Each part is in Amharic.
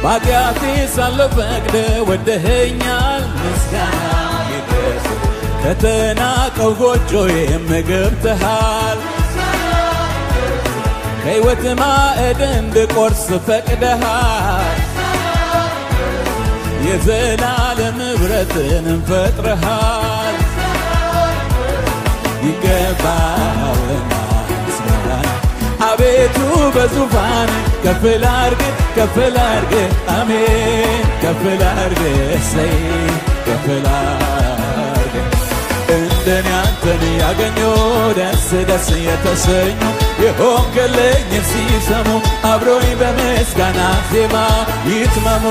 ባጢአቴ ሳልፈቅድ ወደኸኛል ምስጋና ይድረስ ከተናቀው ጎጆዬም ገብተሃል ከሕይወት ማዕድ እንድቆርስ ፈቅደሃል የዘላለም ኅብረትን ፈጥረሃል ይገባሃልና ምስጋና አቤቱ በዙፋን ከፍ ላድርግ አሜን ከፍ ላድርግ እሰይ ከፍ ላድርግ እንደኔ አንተን ያገኘው ደስ የተሰኙ የሆንክልኝ ሲሰሙ አብሮኝ በምስጋና ዜማ ይትመሙ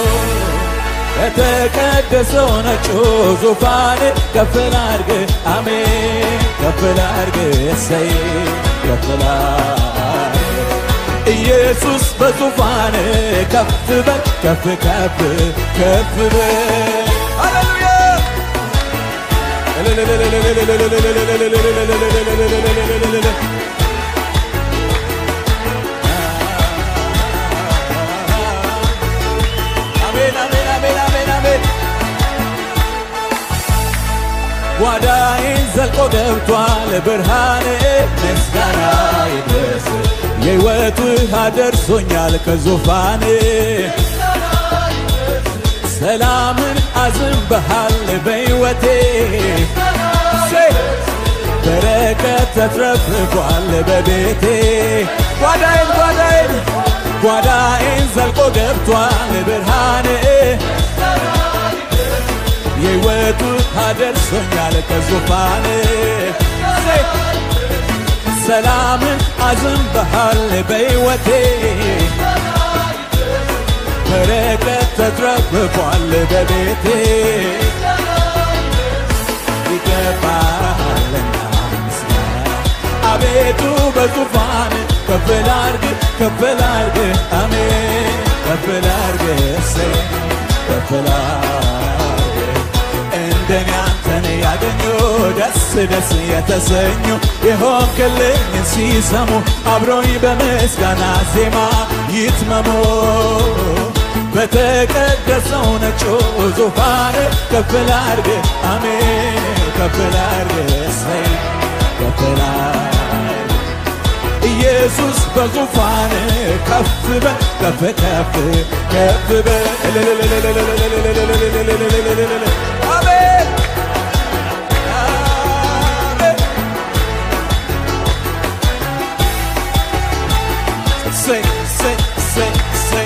ከተቀደሰው ነጩ ዙፋን ከፍ ላድርግ አሜን ከፍ ላድርግ እሰይ ከፍ ላድርግ ኢየሱስ በዙፋን ከፍ በል ከፍ በል ሃሌሉያ ጓዳዬን ዘልቆ ገብቷል ብርሃኔ ምስጋና ይድረስ የሕይወት ውሃ ደርሶኛል ከዙፋኔ ሰላምን አዝንበሃል በሕይወቴ በረከት ተትረፍርፏል በቤቴ ጓዳዬን ዘልቆ ገብቷል ብርሃኔ የሕይወት ውሃ ደርሶኛል ከዙፋኔ ሰላምን አዝንበሃል በሕይወቴ በረከት ተትረፍርፏል በቤቴ ይገባሃልና ምስጋና አቤቱ በዙፋን ከፍ ላድርግ አሜን ከፍ ላድርግ እሰይ ከፍ ላድርግ እንደኔ አንተን ያገኙ ደስ የተሰኙ የሆንክልኝ ሲሰሙ አብሮኝ በምስጋና ዜማ ይትመሙ በተቀደሰው ነጩ ዙፋን ከፍ ላድርግ አሜን ከፍ ላድርግ እሰይ ከፍ ላድርግ ኢየሱስ በዙፋን ከፍ በል ከፍ በል አሜን say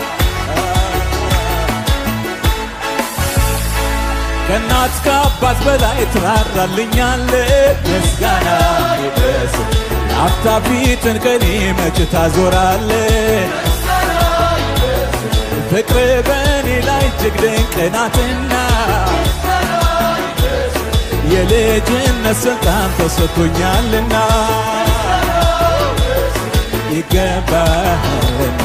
ከእናት ከአባት በላይ ትራራልኛለህ ምስጋና ይድረስ አፍታ ፊትን ከኔ መች ታዞራለህ ፍቅር በኔ ላይ እጅግ ድንቅ ናትና የልጅነት ስልጣን ተሰጥቶኛልና ይገባሃልና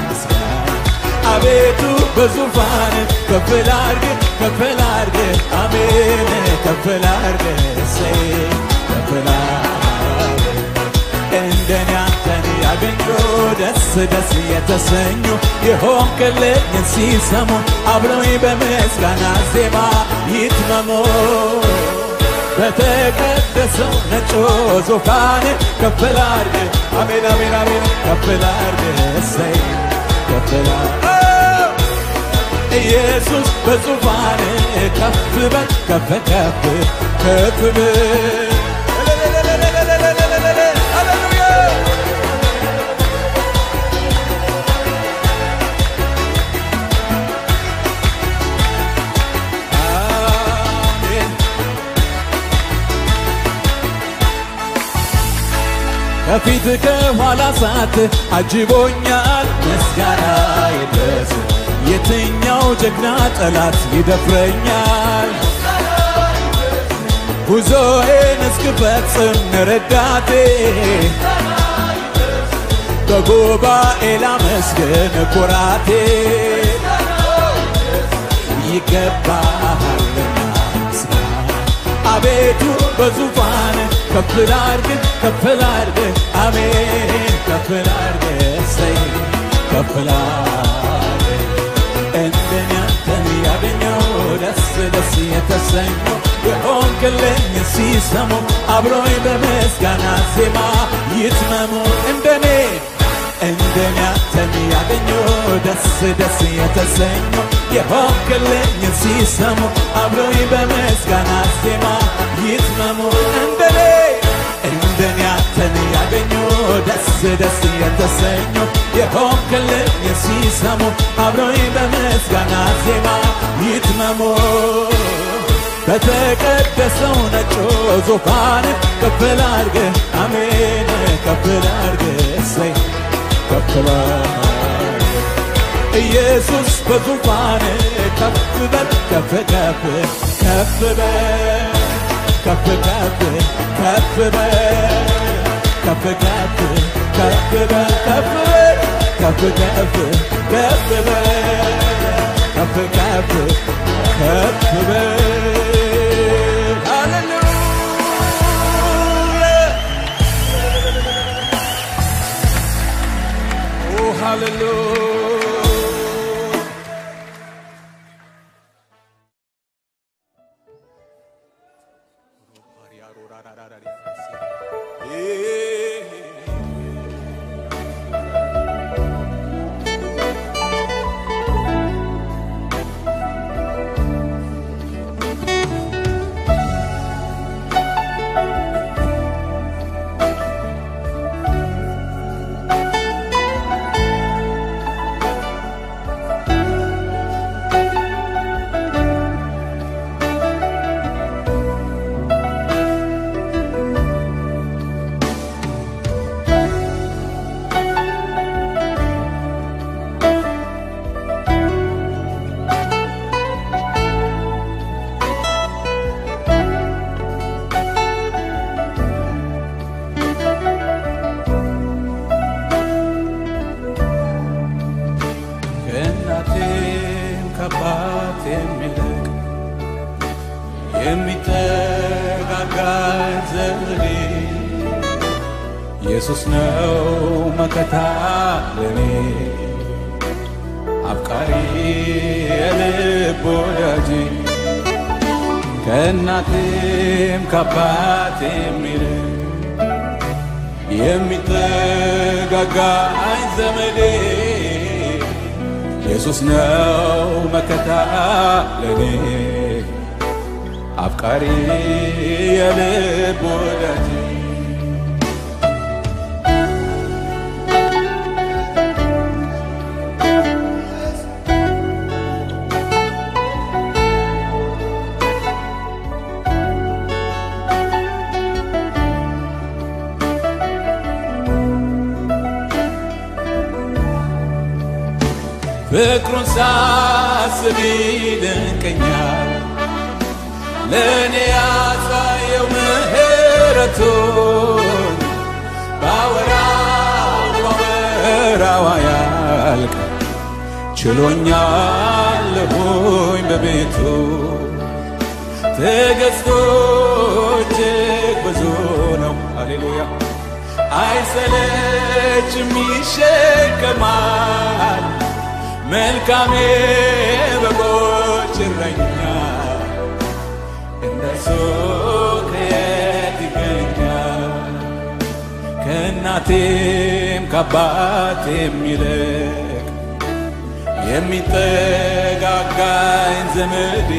አቤቱ በዙፋን ከፍ ላድርግ አሜን ከፍ ላድርግ እሰይ ከፍ ላድርግ እንደኔ አንተን ያገኙ ደስ የተሰኙ የሆንክልኝ ሲሰሙ አብረውኝ በምስጋና ዜማ ይትመሙ በተቀደሰው ነጩ ዙፋን ከፍ ላድርግ አሜን ከፍ ላድርግ እሰይ ከፍ ላድርግ ኢየሱስ በዙፋን ከፍ በል ከፍ በል ሃሌሉያ አሜን ከፊት ከኋላ ሳት አጅቦኛል ምስጋና ይድረስ የትኛው ጀግና ጠላት ይደፍረኛል ጉዞዬን እስክፈጽም ረዳቴ በጉባኤ ላመስግን ኩራቴ ይገባሃልና ምስጋና አቤቱ በዙፋን ከፍ ላድርግ አሜን ከፍ ላድርግ እሰይ ከፍ ላድርግ ደስ የተሰኙ የሆንክልኝ ሲሰሙ አብሮኝ በምስጋና ዜማ ይትመሙ እንደኔ አንተን ያገኙ ደስ ደስ የተሰኙ የሆንክልኝ ሲሰሙ አብሮኝ በምስጋና ዜማ ይትመሙ እንደኔ አንተን ያገኙ ደስ ደስ የተሰኙ የሆንክልኝ ሲሰሙ አብሮኝ በምስጋና ዜማ ይትመሙ በተቀደሰው ነጭ ዙፋን ከፍ ላድርግ አሜን ከፍ ላድርግ እሰይ ከፍ ላድርግ ኢየሱስ በዙፋን ከፍ በል ከፍ ከፍ ከፍ በል ከፍ ከፍ ከፍ በል ከፍ ከፍ ከፍ በል ከፍ ከፍ ከፍ ከፍ በል ከፍ ከፍ ከፍ በል Hallelujah. ኢየሱስ ነው መከታ ለኔ አፍቃሪ የልብ ወዳጅ ከእናቴም ከአባቴም ይልቅ የሚጠጋጋኝ ዘመዴ ኢየሱስ ነው መከታ ለኔ አፍቃሪ የልብ ወዳጅ ፍቅሩን ሳስብ ይደንቀኛል ለእኔ ያሳየው ምሕረቱን ባወራው ያልቅ ችሎኛለሁኝ በቤቱ ትዕግሥቱ እጅግ ብዙ ነው ሃሌሉያ አይሰለችም ይሸከማል መልካሜ በጎች እረኛ እንደሱ ከየት ይገኛል ከእናቴም ከአባቴም ይልቅ የሚጠጋጋኝ ዘመዴ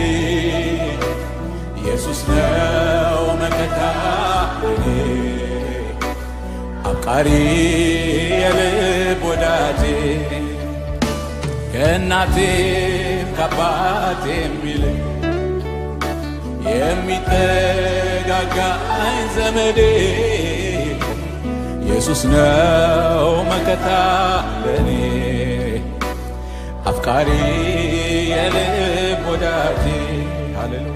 ኢየሱስ ነው መከታ ለኔ አፍቃሪ የልብ ወዳጄ ከእናቴም ከአባቴም ይልቅ የሚጠጋጋኝ ዘመዴ ኢየሱስ ነው መከታ ለኔ አፍቃሪ የልብ ወዳጄ ሃሌሉያ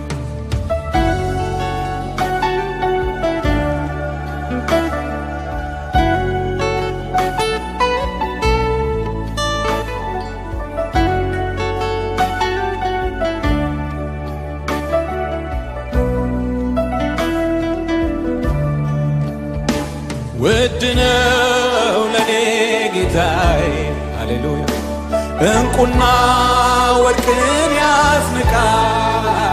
ውድነው ለኔ ጌታዬ ሃሌሉያ እንቁና ወርቅን ያስንቃል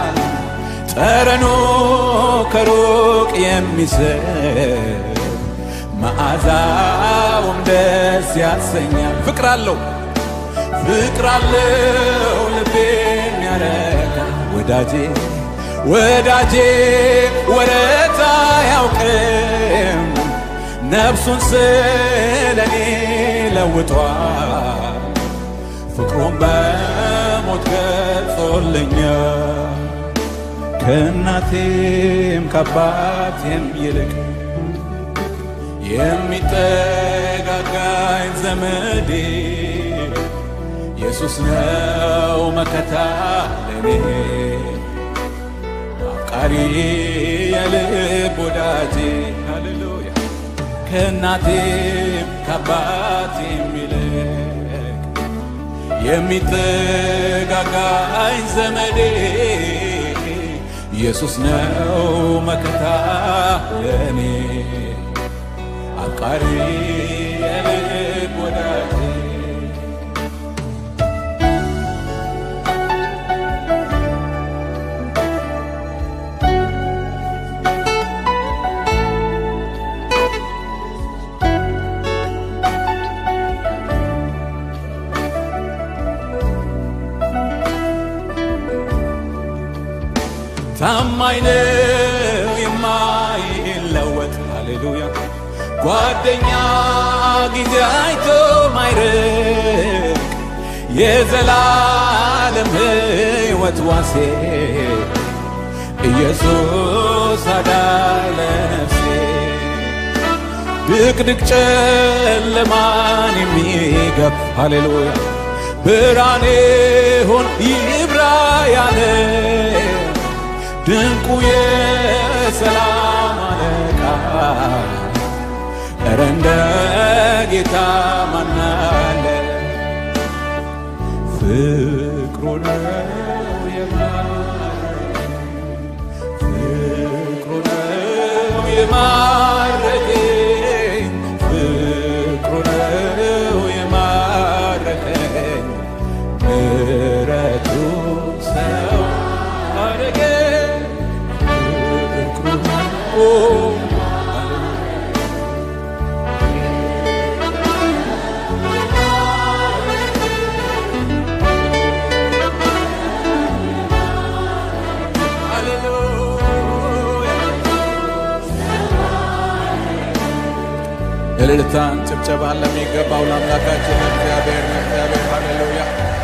ጠረኑ ከሩቅ የሚስብ መዓዛውም ደስ ያሰኛል። ፍቅር አለው ልቤን ያረካ ወዳጄ ወረታ ያውቅም ነፍሱን ስለኔ ለውጧል ፍቅሩን በሞት ገጾልኛል። ከእናቴም ከአባቴም ይልቅ የሚጠጋጋኝ ዘመዴ ኢየሱስ ነው መከታ ለኔ አፍቃሪ የልብ ወዳጄ ሃሌሉያ። ከእናቴም ከአባቴም ይልቅ የሚጠጋጋኝ ዘመዴ ኢየሱስ ነው መከታ ለኔ አፍቃሪ የልብ ወዳጄ። ታማኝ ነው የማይለወጥ ሃሌሉያ። ጓደኛ ጊዜ አይቶ ማይርቅ የዘላለም ሕይወት ዋሴ ኢየሱስ አዳኝ ለነፍሴ። ድቅድቅ ጨለማን የሚገፍ ሃሌሉያ ብርሃኔ ሆን ይብራ ያለ ድንቁ የሰላም አለቃ ኧረ እንደ ጌታ ማን አለ? ፍቅሩ ነው የማረከኝ ፍቅሩ ነው የማረከኝ ምሕረቱ ሰው አረገኝ ፍቅሩ እልልታን ጭብጨባን ለሚገባው ለአምላካችን እግዚአብሔር ሃሌሉያ።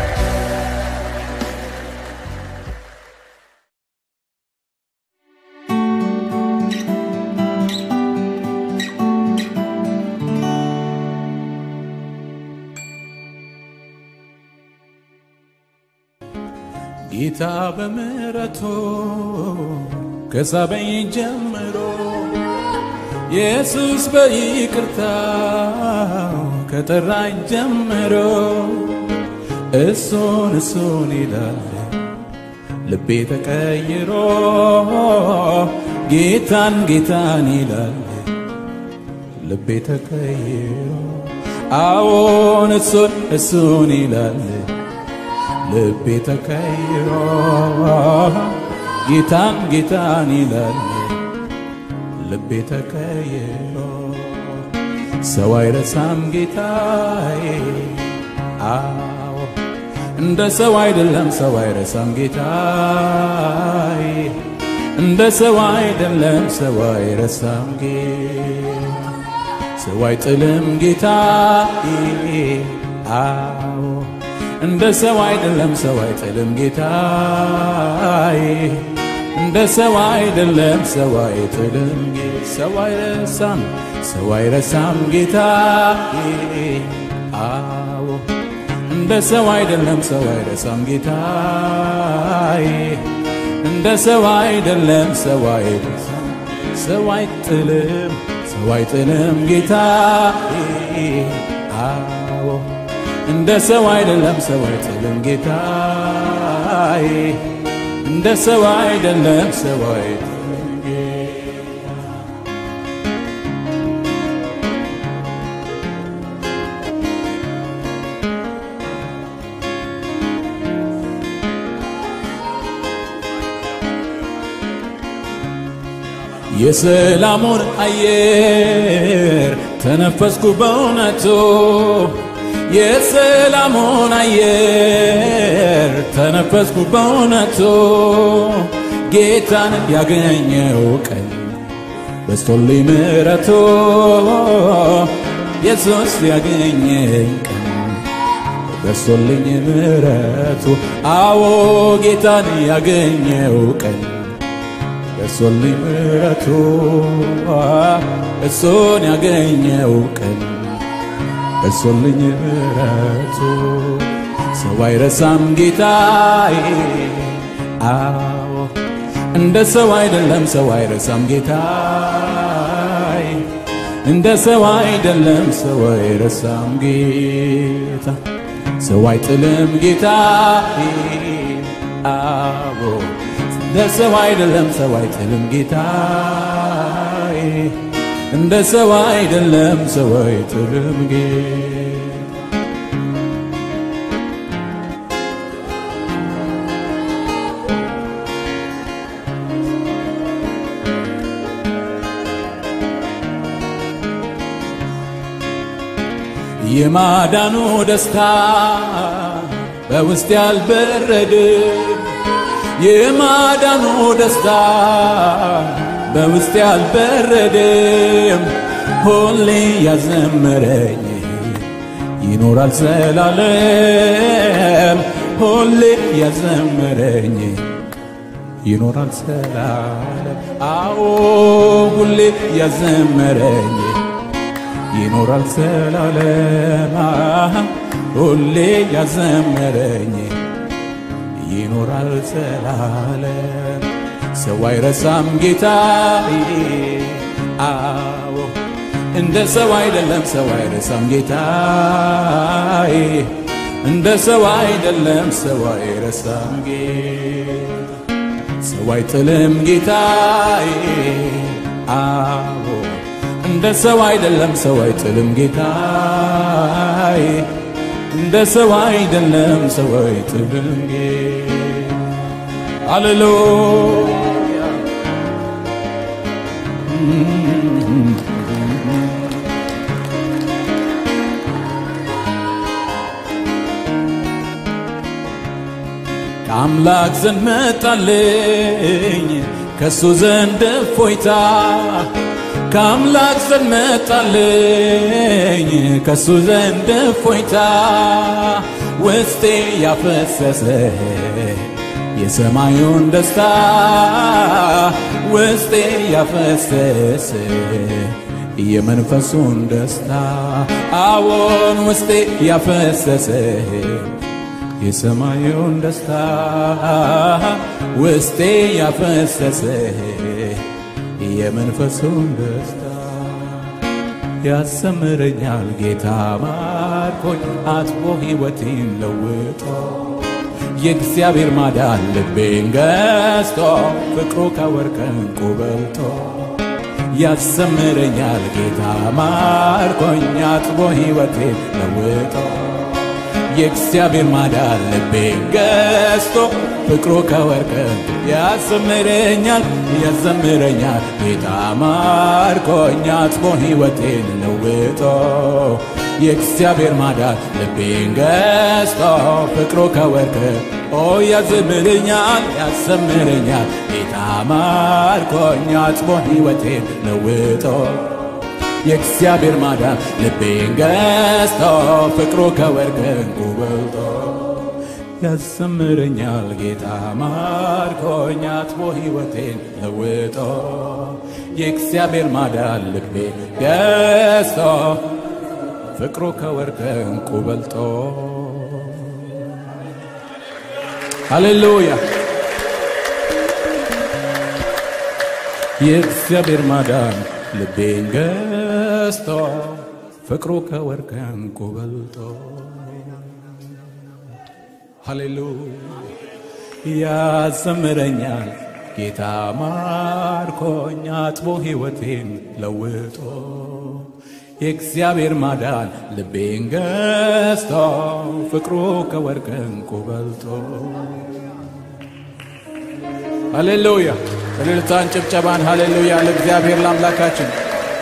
ጌታ በምሕረቱ ከሳበኝ ጀምሮ ኢየሱስ በይቅርታው ከጠራኝ ጀምሮ እሱን ይላል ልቤ ተቀይሮ ጌታን ይላል ልቤ ተቀይሮ አዎን እሱን ይላል ልቤ ተቀይሮ ጌታን ይላል ልቤ ተቀይሮ ሰው አይረሳም ጌታዬ አዎ እንደ ሰው አይደለም ሰው አይረሳም ጌታዬ እንደ ሰው አይደለም ሰው አይረሳም ጌታ ሰው አይጥልም ጌታዬ አዎ እንደ ሰው አይደለም ሰው አይጥልም ጌታዬ እንደ ሰው አይደለም ሰው አይጥልም ሰው አይረሳም ጌታዬ አዎ እንደ ሰው አይደለም ሰው አይረሳም ጌታዬ እንደ ሰው አይደለም ሰው አይረሳም ሰው አይጥልም ጌታዬ አዎ እንደ ሰው አይደለም ሰው አይጥልም ጌታዬ እንደ ሰው አይደለም ሰው አይጥልም የሰላሙን አየር ተነፈስኩ በእውነቱ የሰላሙን አየር ተነፈስኩ በእውነቱ ጌታን ያገኘው ቀን በስቶልኝ ምሕረቱ ኢየሱስ ያገኘኝ ቀን በስቶልኝ ምሕረቱ አዎ ጌታን ያገኘው ቀን በስቶልኝ ምሕረቱ እሱን ያገኘው ቀን በስቶልኝ ምሕረቱ ሰው አይረሳም ጌታዬ አዎ እንደ ሰው አይደለም ሰው አይረሳም ጌታዬ እንደ ሰው አይደለም ሰው አይረሳም ጌታ ሰው አይጥልም ጌታዬ አዎ እንደ ሰው አይደለም ሰው አይጥልም ጌታዬ እንደ ሰው አይደለም ሰው አይጥልም ጌታ የማዳኑ ደስታ በውስጥ ያልበረደም የማዳኑ ደስታ በውስጥ ያልበረደም ሁሌ ያዘመረኝ ይኖራል ዘላለም ሁሌ ያዘመረኝ ይኖራል ዘላለም አዎ ሁሌ ያዘመረኝ ይኖራል ዘላለም ሁሌ ያዘመረኝ ይኖራል ዘላለም ሰው አይረሳም ጌታዬ አዎ እንደ ሰው አይደለም ሰው አይረሳም ጌታዬ እንደ ሰው አይደለም ሰው አይረሳም ጌታ ሰው አይጥልም ጌታዬ አዎ እንደ ሰው አይደለም ሰው አይጥልም ጌታዬ እንደ ሰው አይደለም ሰው አይጥልም ጌታ ሃሌሉያ ከአምላክ ዘንድ መጣልኝ ከሱ ዘንድ እፎይታ ከአምላክ ዘንድ መጣልኝ ከሱ ዘንድ እፎይታ ውስጤ ያፈሰሰ የሰማዩን ደስታ ውስጤ ያፈሰሰ የመንፈሱን ደስታ አዎን ውስጤ ያፈሰሰ የሰማዩን ደስታ ውስጤ ያፈሰሰ የመንፈሱን ደስታ ያሰምረኛል ጌታ ማርኮኝ አጥቦ ሕይወቴን ለውጦ የእግዚአብሔር ማዳን ልቤን ገዝቶ ፍቅሩ ከወርቅ ዕንቁ በልጦ ያሰምረኛል ጌታ ማርኮኝ አጥቦ ሕይወቴን ለውጦ የእግዚአብሔር ማዳን ልቤን ገዝቶ ፍቅሩ ከወርቅ ዕንቁ ያዘምረኛል ጌታ ማርኮኝ አጥቦ ሕይወቴን ለውጦ የእግዚአብሔር ማዳን ልቤን ገዝቶ ፍቅሩ ከወርቅ ያዘምረኛል ጌታ ማርኮኝ አጥቦ ሕይወቴን ለውጦ የእግዚአብሔር ማዳን ልቤን ገዝቶ ፍቅሩ ከወርቅ ዕንቁ በልጦ ያዘምረኛል ጌታ ማርኮኝ አጥቦ ሕይወቴን ለውጦ የእግዚአብሔር ማዳን ልቤን ገዝቶ ፍቅሩ ከወርቅ ዕንቁ በልጦ ሃሌሉያ የእግዚአብሔር ማዳን ልቤን ገዝቶ ፍቅሩ ከወርቅ ዕንቁ በልጦ ሃሌሉያ ያዘምረኛል ጌታ ማርኮኝ አጥቦ ሕይወቴን ለውጦ የእግዚአብሔር ማዳን ልቤን ገዝቶ ፍቅሩ ከወርቅ ዕንቁ በልጦ ሃሌሉያ እልልታን ጭብጨባን ሃሌሉያ ለእግዚአብሔር ለአምላካችን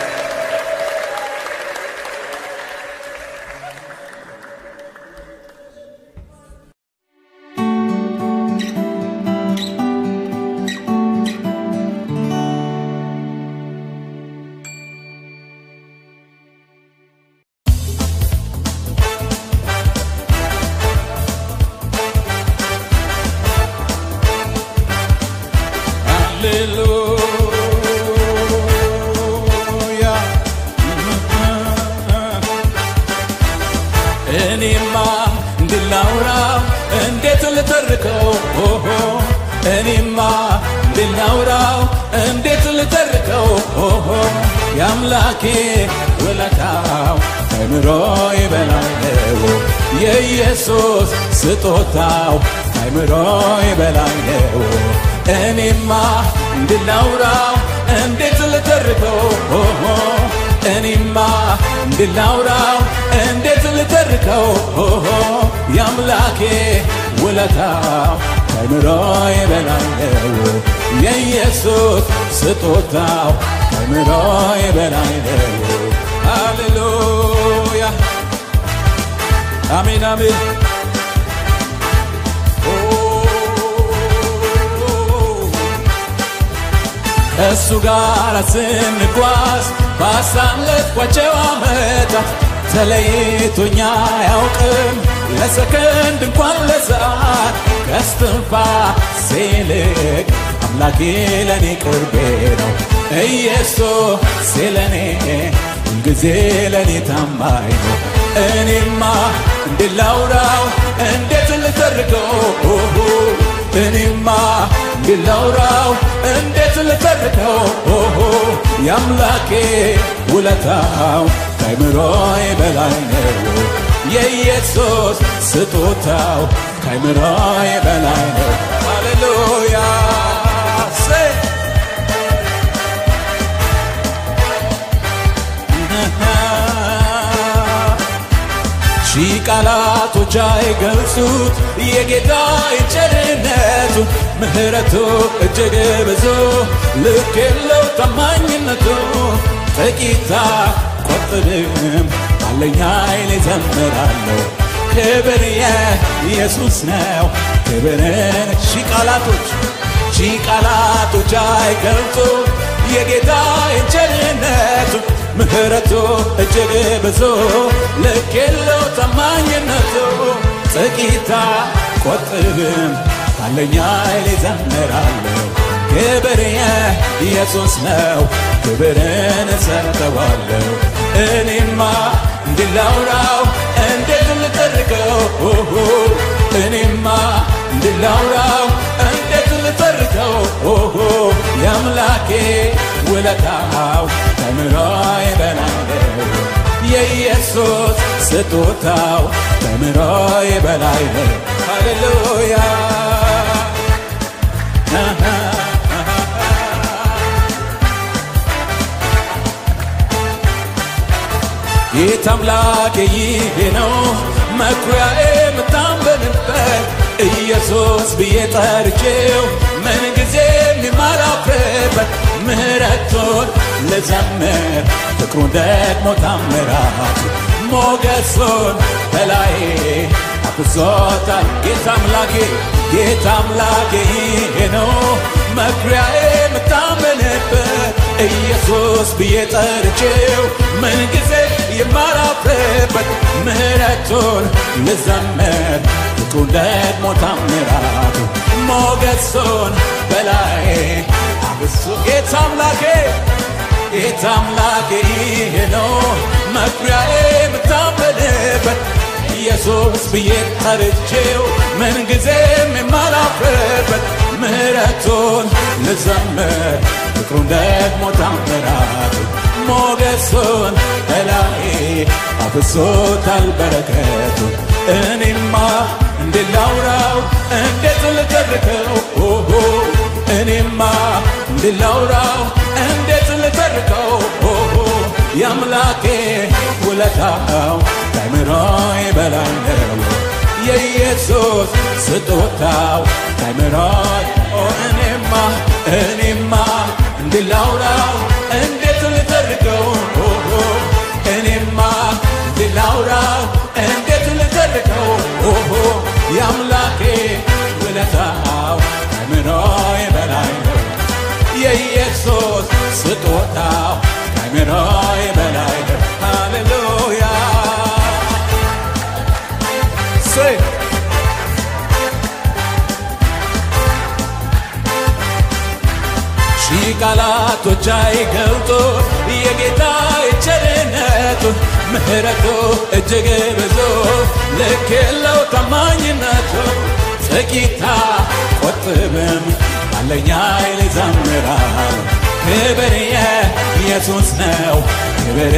ያምላኬ ውለታው አይምሮዬ በላይ ነው የኢየሱስ ስጦታው አይምሮዬ በላይ ነው እኔማ እንድላውራው እንዴት ልተርከው እኔማ እንድላውራው እንዴት ልተርከው ያምላኬ ውለታው አይምሮዬ በላይ ነው የኢየሱስ ስጦታው አይምሮዬ በላይ ነው ሃሌሉያ አሜን አሜን እሱ ጋር ስንጓዝ ባሳለፍኳቸው ዓመታት ተለይቶኛ አያውቅም ለሰከንድ እንኳን ለሰዓት ከስትንፋሴ ይልቅ አምላኬ ለኔ ቅርቤ ነው ኢየሱስ ለኔ ሁልጊዜ ለኔ ታማኝ ነው እኔማ እንድላውራው እንዴት ልተርከው እኔማ እንድላውራው እንዴት ልተርከው ያምላኬ ውለታው አይምሮዬ በላይ ነው የኢየሱስ ስጦታው አይምሮዬ በላይ ነው ሃሌሉያ ሺህ ቃላቶች አይገልጹት የጌታዬን ቸርነቱ ምሕረቱ እጅግ ብዙ ልክ የለው ታማኝነቱ ጥቂት አልቆጥርም ባለኝ ኃይል እዘምራለሁ ክብር የኢየሱስ ነው ክብርን ሺህ ቃላቶች አይገልጹት የጌታዬን ቸርነቱ ምሕረቱ እጅግ ብዙ ልክ የለው ታማኝነቱ ጥቂት አልቆጥርም ባለኝ ኃይል እዘምራለሁ ክብር የኢየሱስ ነው ክብርን እሰጠዋለሁ እኔማ እንድላውራው እንዴት ልተርከው እኔማ እንድላውራው እንዴት ልተርከው ያምላኬ ውለታው አይምሮዬ በላይ ነው የኢየሱስ ስጦታው አይምሮዬ በላይ ነው ሃሌሉያ ጌታ አምላኬ ይሄ ነው መኩሪያዬ የምታመንበት ኢየሱስ ብዬ ጠርቼው ምን ጊዜም የማላፍርበት ምሕረቱን ልዘምር ፍቅሩን ደግሞ ታምራቱ ሞገሱን በላዬ አፍሶታል ጌታ አምላኬ ይሄ ነው መኩሪያዬ የምታመንበት ኢየሱስ ብዬ ጠርቼው ምን ጊዜ የማላፍርበት ምሕረቱን ልዘምር ፍቅሩን ደግሞ ታምራቱ ሞገሱን በላዬ አፍሶ ጌታ አምላኬ ይሄ ነው መኩሪያዬ የምታመንበት ኢየሱስ ብዬ ጠርቼው ምን ጊዜም የማላፍርበት ምሕረቱን ልዘምር ፍቅሩን ደግሞ ታምራቱ ሞገሱን በላዬ አፍሶታል በረከቱ እኔማ እንድላውራው እንዴት ልተርከው እኔማ እንድላውራው እንዴት ልተርከው ያምላኬ ውለታው አይምሮዬ በላይ ነው የኢየሱስ ስጦታው ከአይምሮዬ እኔማ እንድላውራው እንዴት ልተርከው እኔማ እንድላውራው እንዴት ልተርከው የአምላኬ ውለታው ከአይምሮዬ በላይ ነው የኢየሱስ ስጦታው ከአይምሮዬ በላይ ነው ሃሌሉያ ሺህ ቃላቶች አይገልጡ የጌታ ቸርነቱ ምሕረቱ እጅግ ብዙ ልክ የለው ታማኝነቱ ጥቂት አይቆጥብም ባለኝ ኃይል እዘምራለሁ ክብር የኢየሱስ ነው ክብር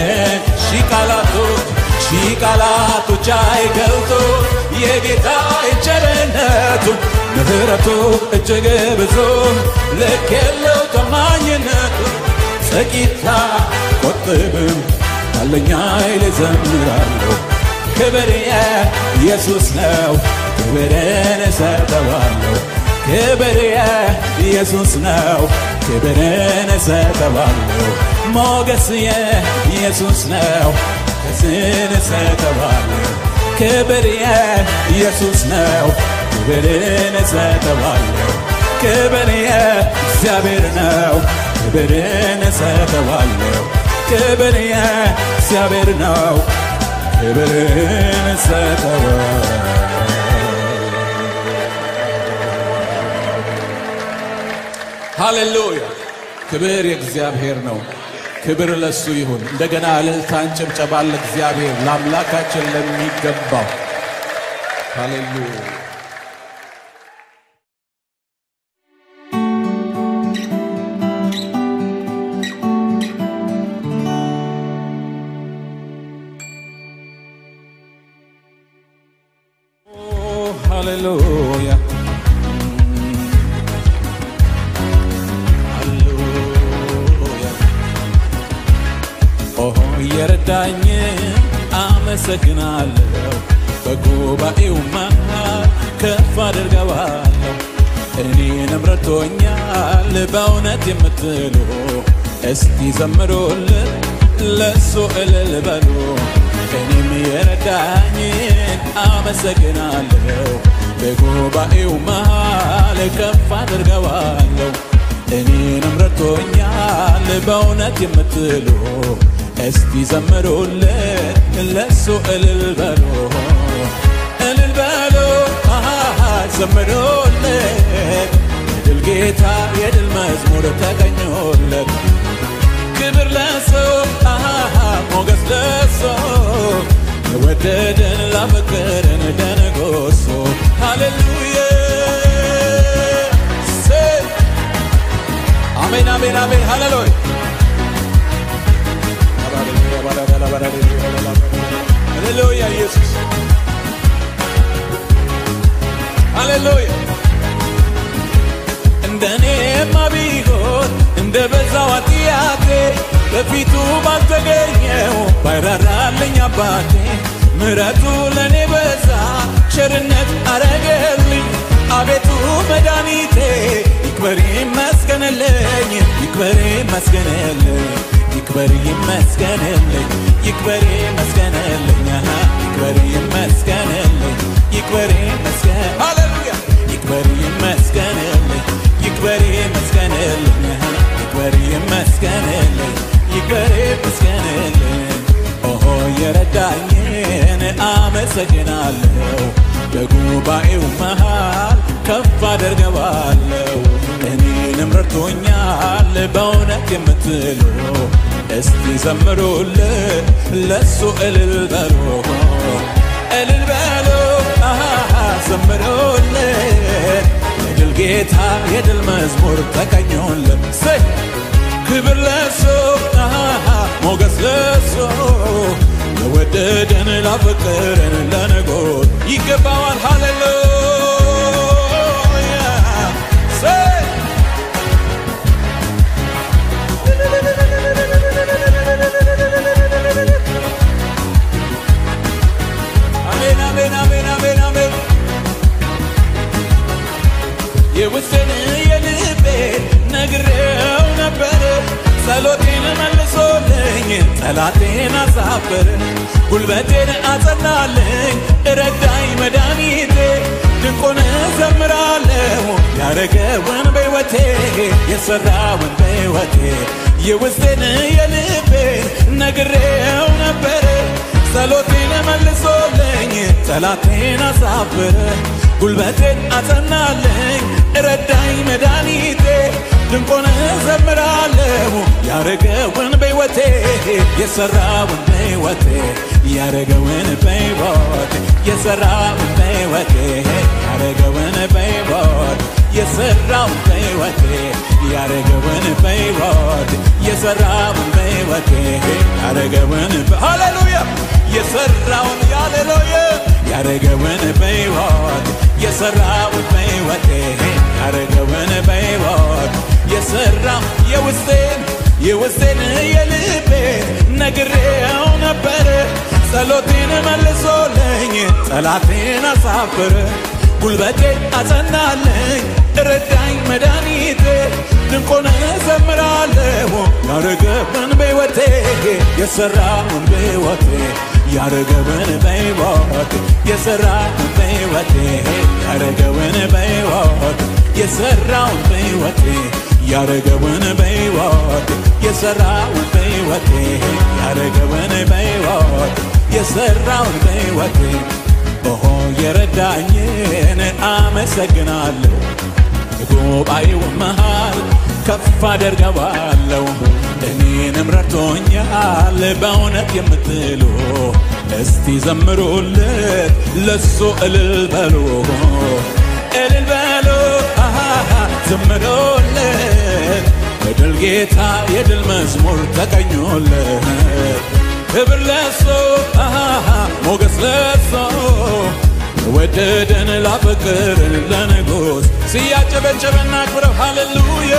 ሺህ ቃላቶች አይገልጡ የጌታ ቸርነቱ ምሕረቱ እጅግ ብዙ ልክ የለው ታማኝነቱ ጥቂት አይቆጥብም ባለኝ ኃይል እዘምራለሁ ክብር የኢየሱስ ነው ክብርን እሰጠዋለሁ ክብር የኢየሱስ ነው ክብርን እሰጠዋለሁ ሞገስ የኢየሱስ ነው ሞገስን እሰጠዋለሁ ክብር የኢየሱስ ነው ክብርን እሰጠዋለሁ ክብር የእግዚአብሔር ነው ክብርን እሰጠዋለሁ ክብር የእግዚአብሔር ነው ክብርን እሰጠዋለሁ ሃሌሉያ ክብር የእግዚአብሔር ነው ክብር ለሱ ይሁን እንደገና እልልታን ጭብጨባ ለእግዚአብሔር ለአምላካችን ለሚገባው ሃሌሉያ ሃሌሉያ የረዳኝ አመሰግናለሁ በጉባኤው መሃል ከፍ አድርገዋለሁ እኔንም ረድቶኛል በእውነት የምትሉ እስቲ ዘምሩልን ለሱ እልል በሉ እኔም የረዳኝን አመሰግናለሁ በጉባኤው መሃል ከፍ አድርገዋለሁ እኔንም ረድቶኛል በእውነት የምትሉ እስቲ ዘምሩልን ለሱ እልል በሉ ዘምሩልን የድል ጌታ የድል መዝሙር ተቀኙለት ክብር ለሱ ሞገስ ለሱ የወደደን ላፈቀረን ለንጉሡ ሃሌሉያ አሜን አሜን አሜን ሃሌሉያ ሃሌሉያ ኢየሱስ ሃሌሉያ እንደኔማ ቢሆን እንደ በዛው ኃጢአቴ በፊቱ ባልተገኘው ባይራራልኝ አባቴ ምሕረቱ ለኔ በዛ ቸርነት አረገልኝ አቤቱ መድኃኒቴ ይክበር ይመስገንልኝ ይክበር ይመስገንልኝ ይክበር ይመስገንልኝ ይክበር ይመስገንልኝ ይክበር ይመስገንልኝ ይክበር ይመስገን ሃሌሉያ ይክበር ይመስገንልኝ ይክበር ይመስገንልኝ ይክበር ይመስገንልኝ ይክበር ይመስገንልኝ ኦሆ የረዳኝን አመሰግናለሁ በጉባኤው መሃል ከፍ አደርገዋለሁ እኔንም ረድቶኛል በእውነት የምትሉ እስቲ ዘምሩልን ለሱ እልል በሉ ዘምሩልን የድል ጌታ የድል መዝሙር ተቀኙልን ክብር ለሱ ሞገስ ለሱ ለወደደን ላፈቀረን ለንጉሡ ይገባዋል ሃሌሉያ አሜን አሜን አሜን አሜን አሜን አሳፈረ ጉልበቴን አጸናልኝ ረዳኝ መድኃኒቴ ድንቁን እዘምራለሁ ያረገውን በሕይወቴ የሠራውን በሕይወቴ የውስጤን የልቤን ነግሬው ነበር ጸሎቴን መልሶልኝ ጠላቴን አሳፈረ ጉልበቴን አጸናልኝ ረዳኝ መድኃኒቴ ድንቁን እዘምራለሁ ያረገውን በሕይወቴ የሠራውን በሕይወቴ ያረገውን በሕይወቴ የሠራውን በሕይወቴ ያረገውን በሕይወቴ የሠራውን በሕይወቴ ያረገውን በሕይወቴ የሠራውን በሕይወቴ ያረገውን ሃሌሉያ የሠራውን ሃሌሉያ ያረገውን በሕይወቴ የሠራውን በሕይወቴ ያረገውን በሕይወቴ የሠራው የውስጤን የልቤን ነግሬው ነበር ጸሎቴን መልሶልኝ ጠላቴን አሳፈረ ጉልበቴን አጸናልኝ ረዳኝ መድኃኒቴ ድንቁን እዘምራለሁ ያረገውን በሕይወቴ የሠራውን በሕይወቴ ያረገውን በሕይወቴ የሠራውን በሕይወቴ ያረገውን በሕይወቴ የሠራውን በሕይወቴ ያረገውን በሕይወቴ የሠራውን በሕይወቴ ያረገውን በሕይወቴ የሠራውን በሕይወቴ ኦሆ የረዳኝን አመሰግናለሁ ጉባኤው መሃል ከፍ አደርገዋለሁ እኔንም ረድቶኛል በእውነት የምትሉ እስቲ ዘምሩለት ለሱ እልል በሉ ዘምሩለት የድል ጌታ የድል መዝሙር ተቀኙለት ክብር ለሱ ሞገስ ለሱ ወደደን ላፈቅርን ለንጉሥ ሲያጨበጨበና ክብረው ሃሌሉያ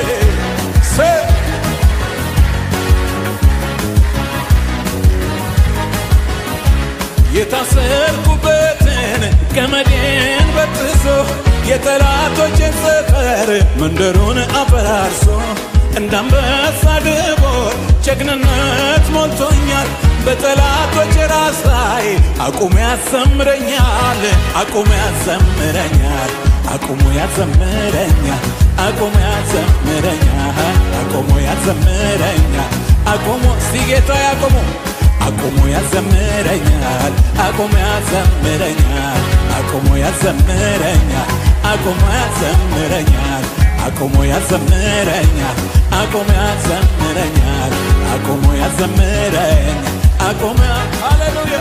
የታሰርኩበትን ገመዴን በጥሶ የጠላቶችን ሰፈር መንደሩን አፈራርሶ እንዳንበሳ ደቦል ጀግንነት ሞልቶኛል በጠላቶች ራስ ላይ አቁሞ ያዘምረኛል አቁሞ ያዘምረኛል አቁሞ ያዘምረኛል አቁሞ ያዘምረኛል አቁሞ ያዘምረኛል አቁሞ ሲጌታ ያቁሞ አቁሞ ያዘምረኛል አቁሞ ያዘምረኛል አቁሞ ያዘምረኛል አቁሞ ያዘምረኛል አቁሞ ያዘምረኛል አቁሞ ያዘምረኛል አቁሞ ያዘምረኛል አቁሞ ሃሌሉያ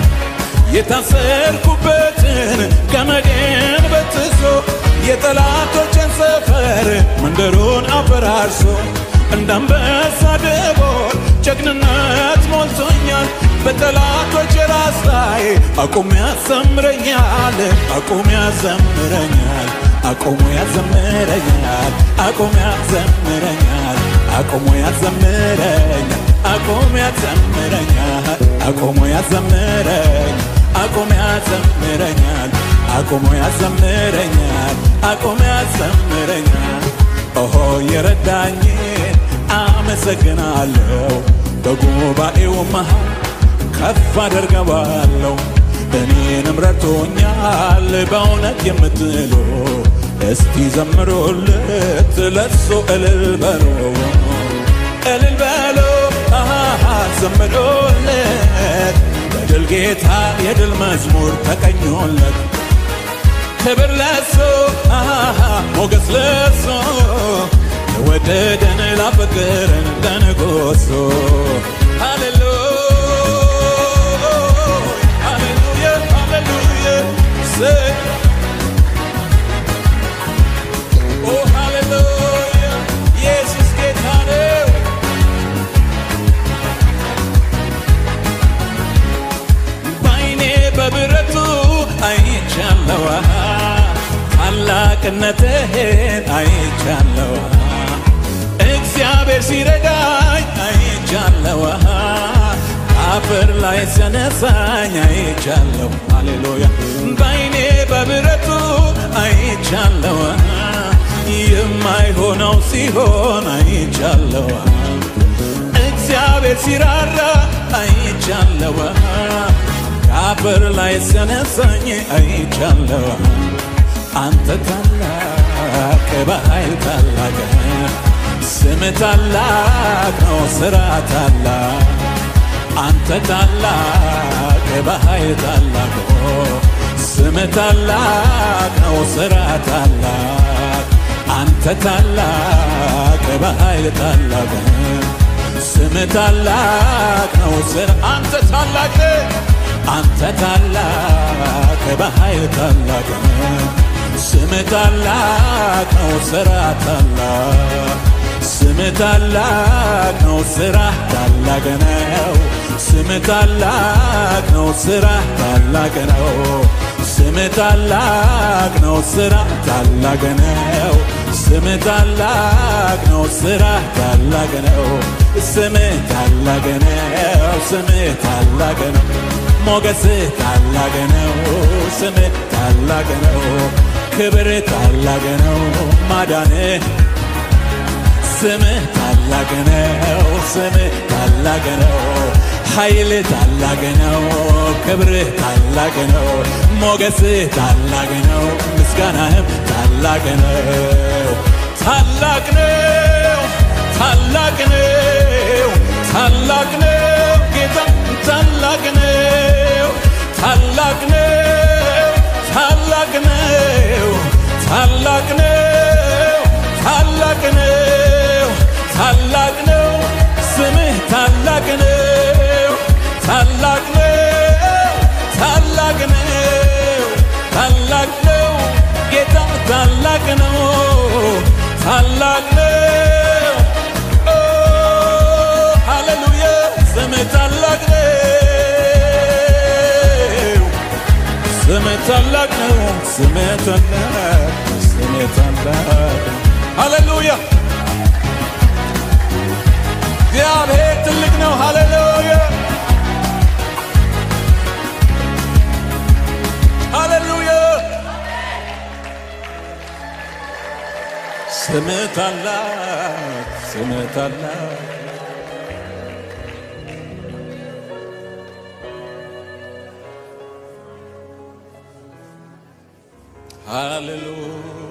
የታሰርኩበትን ገመዴን በጥሶ የጠላቶችን ሰፈር መንደሩን አፈራርሶ እንዳንበሳ ደቦል ጀግንነት ሞልቶኛል በጠላቶች ራስ ላይ አቁሞ ያዘምረኛል አቁሞ ያዘምረኛል አቁሞ ያዘምረኛል አቁሞ ያዘምረኛል አቁሞ ያዘምረኛል አቁሞ ያዘምረኛል አቁሞ ያዘምረኛል አቁሞ ያዘምረኛል አቁሞ ያዘምረኛል አቁሞ ያዘምረኛል ኦሆ የረዳኝን አመሰግናለሁ በጉባኤው መሃል ከፍ አደርገዋለሁ እኔንም ረድቶኛል በእውነት የምትሉ እስቲ ዘምሩለት ለሱ እልል በሉ ዘምሩለት በድል ጌታ የድል መዝሙር ተቀኙለት ክብር ለሱ ሞገስ ለሱ ወደደን ላፈቅርን ለንጉሡ ሃሌሉያ ሃሌሉያ ሃሌሉያ ኦ ሃሌሉያ ኢየሱስ ጌታ ነው ባይኔ በብረቱ አይቻለሁ ታላቅነትህን አይቻለሁ እግዚአብሔር ሲረዳኝ አይቻለሁ አፈር ላይ ሲያነሳኝ አይቻለሁ ሃሌሉያ ባይኔ በብረቱ አይቻለሁ የማይሆነው ሲሆን አይቻለሁ እግዚአብሔር ሲራራ አይቻለዋ ከአፈር ላይ ሲያነሳኝ አይቻለዋ አንተ ታላቅ በኃይል ታላቅ ስም ታላቅ ነው ሥራ ታላቅ አንተ ታላቅ በኃይል ታላቅ ስም ታላቅ ነው ሥራ ታላቅ አንተ ታላቅ በኃይል ታላቅ ስም ታላቅ ነው ሥራ አንተ ታላቅ በኃይል ታላቅ ስም ታላቅ ነው ሥራ ታላቅ ስም ታላቅ ነው ሥራ ታላቅ ነው ስም ታላቅ ነው ሥራ ታላቅ ነው ስም ታላቅ ነው ሥራ ታላቅ ነው ስም ታላቅ ነው ሥራ ታላቅ ነው ስም ታላቅ ነው ስም ታላቅ ነው ሞገስ ታላቅ ነው ስም ታላቅ ነው ክብር ታላቅ ነው ማዳን ስም ታላቅ ነው ስም ታላቅ ነው ኃይል ታላቅ ነው ክብር ታላቅ ነው ሞገስ ታላቅ ነው ምስጋናህም ታላቅ ነው ታላቅ ነው ታላቅ ነው ታላቅ ነው ጌታ ታላቅ ነው ታላቅ ነው ታላቅ ነው ታላቅ ነው ታላቅ ነው ታላቅ ነው ስምህ ታላቅ ነው ታላቅ ነው ታላቅ ነው ታላቅ ነው ጌታ ታላቅ ነው ታላቅ ነው ሃሌሉያ ስምህ ታላቅ ነው ስምህ ታላቅ ነው ስምህ ታላቅ ስምህ ታላቅ ሃሌሉያ እግዚአብሔር ትልቅ ነው ሃሌሉያ ሃሌሉያ ስምህ ታላቅ ስምህ ታላቅ ሃሌሉያ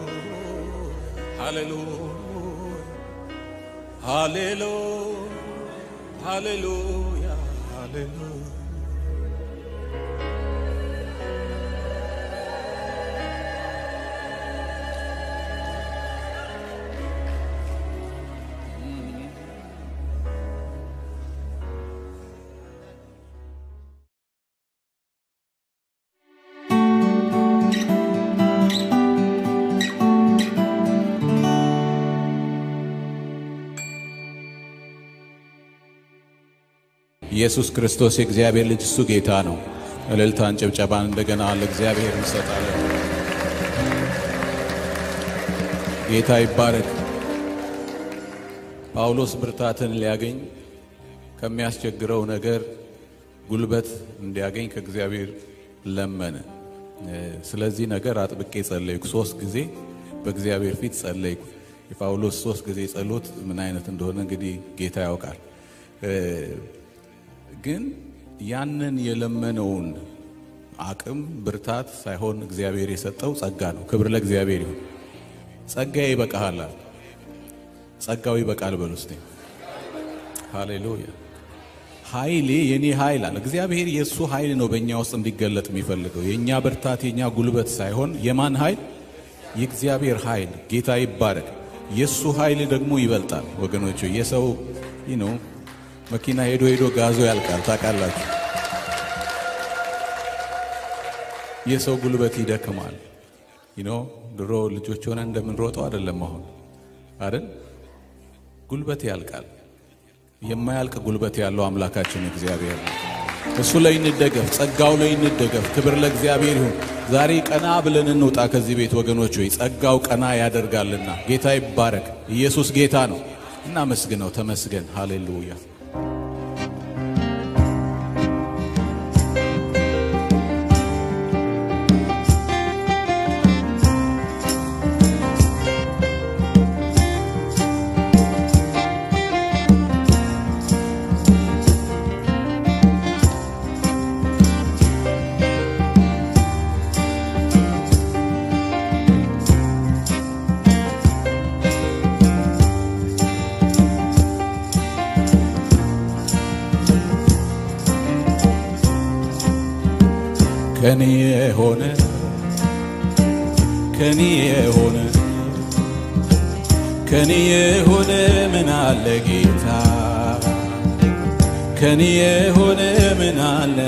ሃሌሉያ ሃሌሉያ ሃሌሉያ ሃሌሉያ ኢየሱስ ክርስቶስ የእግዚአብሔር ልጅ እሱ ጌታ ነው እልልታን ጭብጨባን እንደገና ለእግዚአብሔር እንሰጣለን ጌታ ይባረክ ጳውሎስ ብርታትን ሊያገኝ ከሚያስቸግረው ነገር ጉልበት እንዲያገኝ ከእግዚአብሔር ለመነ ስለዚህ ነገር አጥብቄ ጸለይኩ 3 ጊዜ በእግዚአብሔር ፊት ጸለይኩ የጳውሎስ 3 ጊዜ ጸሎት ምን አይነት እንደሆነ እንግዲህ ጌታ ያውቃል ግን ያንን የለመነውን አቅም ብርታት ሳይሆን እግዚአብሔር የሰጠው ጸጋ ነው ክብር ለእግዚአብሔር ይሁን ጸጋዬ ይበቃሃል ጸጋው ይበቃል በሉስቴ ሃሌሉያ ኃይሌ የኔ ኃይል አለ እግዚአብሔር የሱ ኃይል ነው በእኛ ውስጥ እንዲገለጥ የሚፈልገው የኛ ብርታት የኛ ጉልበት ሳይሆን የማን ኃይል የእግዚአብሔር ኃይል ጌታ ይባረክ የሱ ኃይል ደግሞ ይበልጣል ወገኖቹ የሰው መኪና ሄዶ ጋዞ ያልቃል ታውቃላችሁ የሰው ጉልበት ይደክማል ድሮ ልጆች ሆነ እንደምንሮጠው አይደለም አሁን አይደል ጉልበት ያልቃል የማያልቅ ጉልበት ያለው አምላካችን እግዚአብሔር እሱ ላይ እንደገፍ ጸጋው ላይ እንደገፍ ክብር ለእግዚአብሔር ይሁን ዛሬ ቀና ብለን እንውጣ ከዚህ ቤት ወገኖች ሆይ ጸጋው ቀና ያደርጋልና ጌታ ይባረክ ኢየሱስ ጌታ ነው እናመስግነው ተመስገን ሃሌሉያ ከኔ የሆነ ከኔ የሆነ ከኔ የሆነ ምን አለ ጌታ ከኔ የሆነ ምን አለ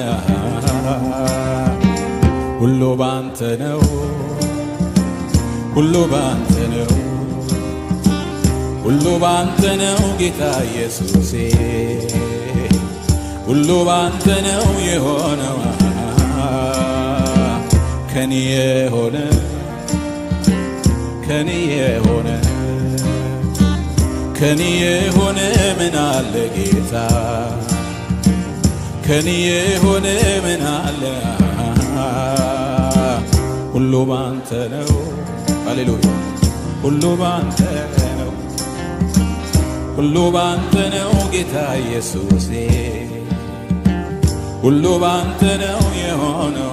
ሁሉ ባንተ ነው ሁሉ ባንተ ነው ሁሉ ባንተ ነው ጌታ ኢየሱሴ ሁሉ ባንተ ነው የሆነው ከኔ የሆነ ከኔ የሆነ ከኔ የሆነ ምን አለ ጌታ ከኔ የሆነ ምን አለ ሁሉ ባንተ ነው ሃሌሉያ ሁሉ ባንተ ነው ሁሉ ባንተ ነው ጌታ ኢየሱሴ ሁሉ ባንተ ነው የሆነው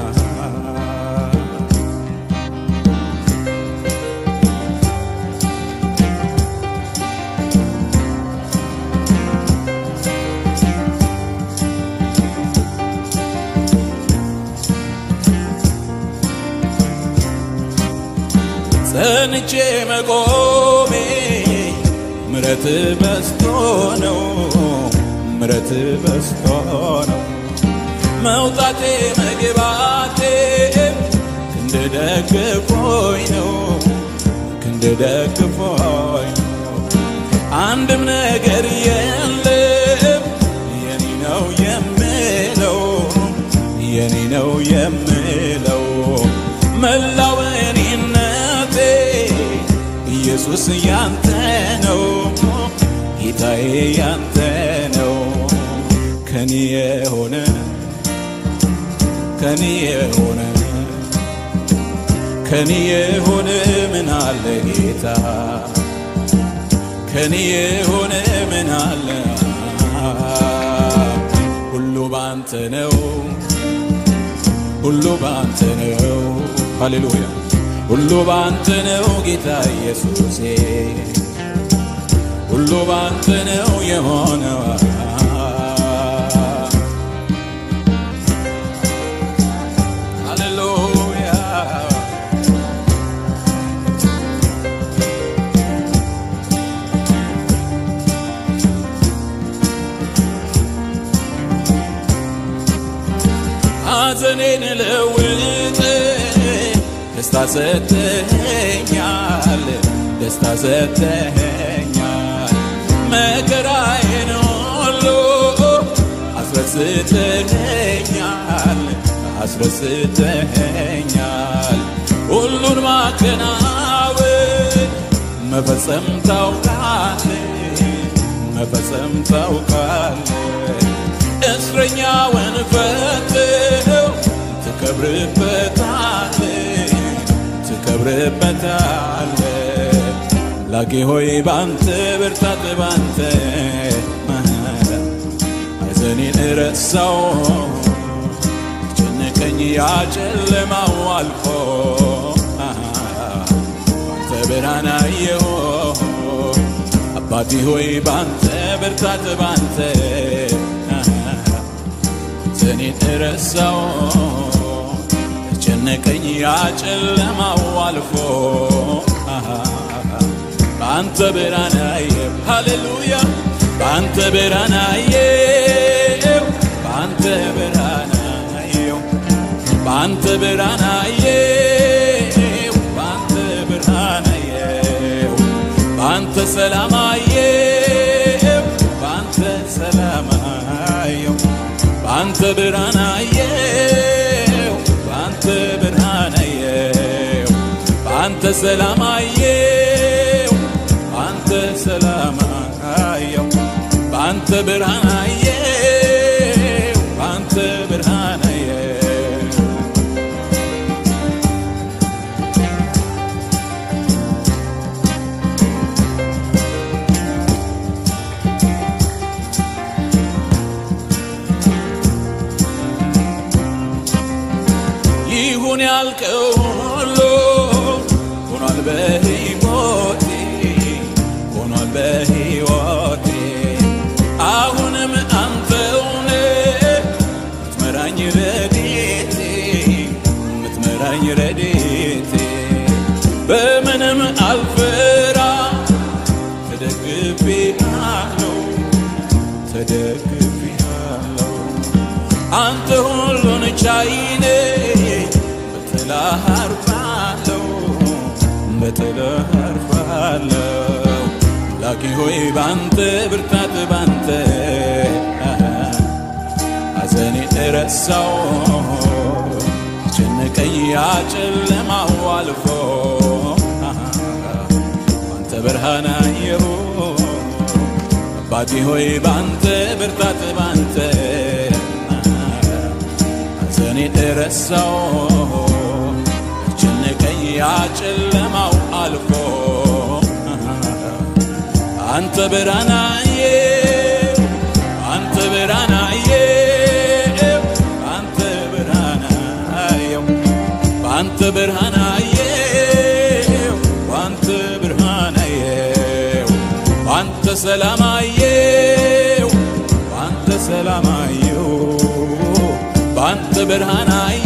ጸንቼ መቆሜ ምረት በስቶ ነው ምረት በስቶ ነው መውጣቴ መግባቴ እንደደገፎኝ ነው እንደደገፎኝ ነው አንድም ነገር የለም የኔ ነው የምለው የኔ ነው የምለው መላው እኔነቴ ኢየሱስ ያንተ ነው ጌታዬ ያንተ ነው ከኔ የሆነ ከኔ የሆነ ከኔ የሆነ ምን አለ ጌታ ከኔ የሆነ ምን አለ ሁሉ ባንተ ነው ሁሉ ባንተ ነው ሃሌሉያ ሁሉ ባንተ ነው ጌታ ኢየሱሴ ሁሉ ባንተ ነው የሆነው ሃሌሉያ ሐዘኔን ለውጥ ደስታ ሰጥተኸኛል ደስታ ሰጥተኸኛል መከራዬን ሁሉ አስረስተኸኛል አስረስተኸኛል ሁሉን ማከናወን መፈጸም ታውቃለህ መፈጸም ታውቃለህ እስረኛውን ፈትኸው ትከብርበታለህ ትከብርበታለህ ላጌ ሆይ ባንተ ብርታት ባንተ ሐዘኔን ረሳው ጨነቀኝ ያጨለማው አልፎ ባንተ ብርሃን አየሁ አባቴ ሆይ ባንተ ብርታት ባንተ ሐዘኔን ረሳው ጨነቀኝ ያጨለማው አልፎ ባንተ ብርሃን አየሁ ሃሌሉያ ባንተ ብርሃን አየሁ ባንተ ብርሃን አየሁ ባንተ ብርሃን አየሁ ባንተ ብርሃን አየሁ ባንተ ሰላም አየሁ ባንተ ሰላም አየሁ ባንተ ብርሃን አየሁ ባንተ ብርሃን አየሁ ባንተ ሰላም አየሁ ባንተ ሰላም አየሁ ባንተ ብርሃን አየሁ ባንተ ብርሃን አየሁ ይሁን ያልከው ሁሉ ሆኗል በሕይወቴ ሆኗል በሕይወቴ አሁንም አንተው ነህ ትመራኝ ረድኤቴ ነኝ ረድኤቴ በምንም አልፈራ ተደግፌአለሁ አንተ ሁሉን ቻይ ነህ በጥላህ አርፋለሁ ላኪ ሆይ ባንተ ብርታት ባንተ ሐዘኔ ረሳው ጨነቀኝ ያጨለማው አልፎ ባንተ ብርሃን አየሁ አባቴ ሆይ ባንተ ብርታት ባንተ ሐዘኔ ረሳው ጨነቀኝ ያጨለማው አልፎ አንተ ብርሃናዬ አንተ ብርሃናዬ አንተ ብርሃናዬ አንተ ብርሃናዬ አንተ ብርሃናዬ አንተ ሰላማዬ አንተ ሰላማዬ አንተ ብርሃናዬ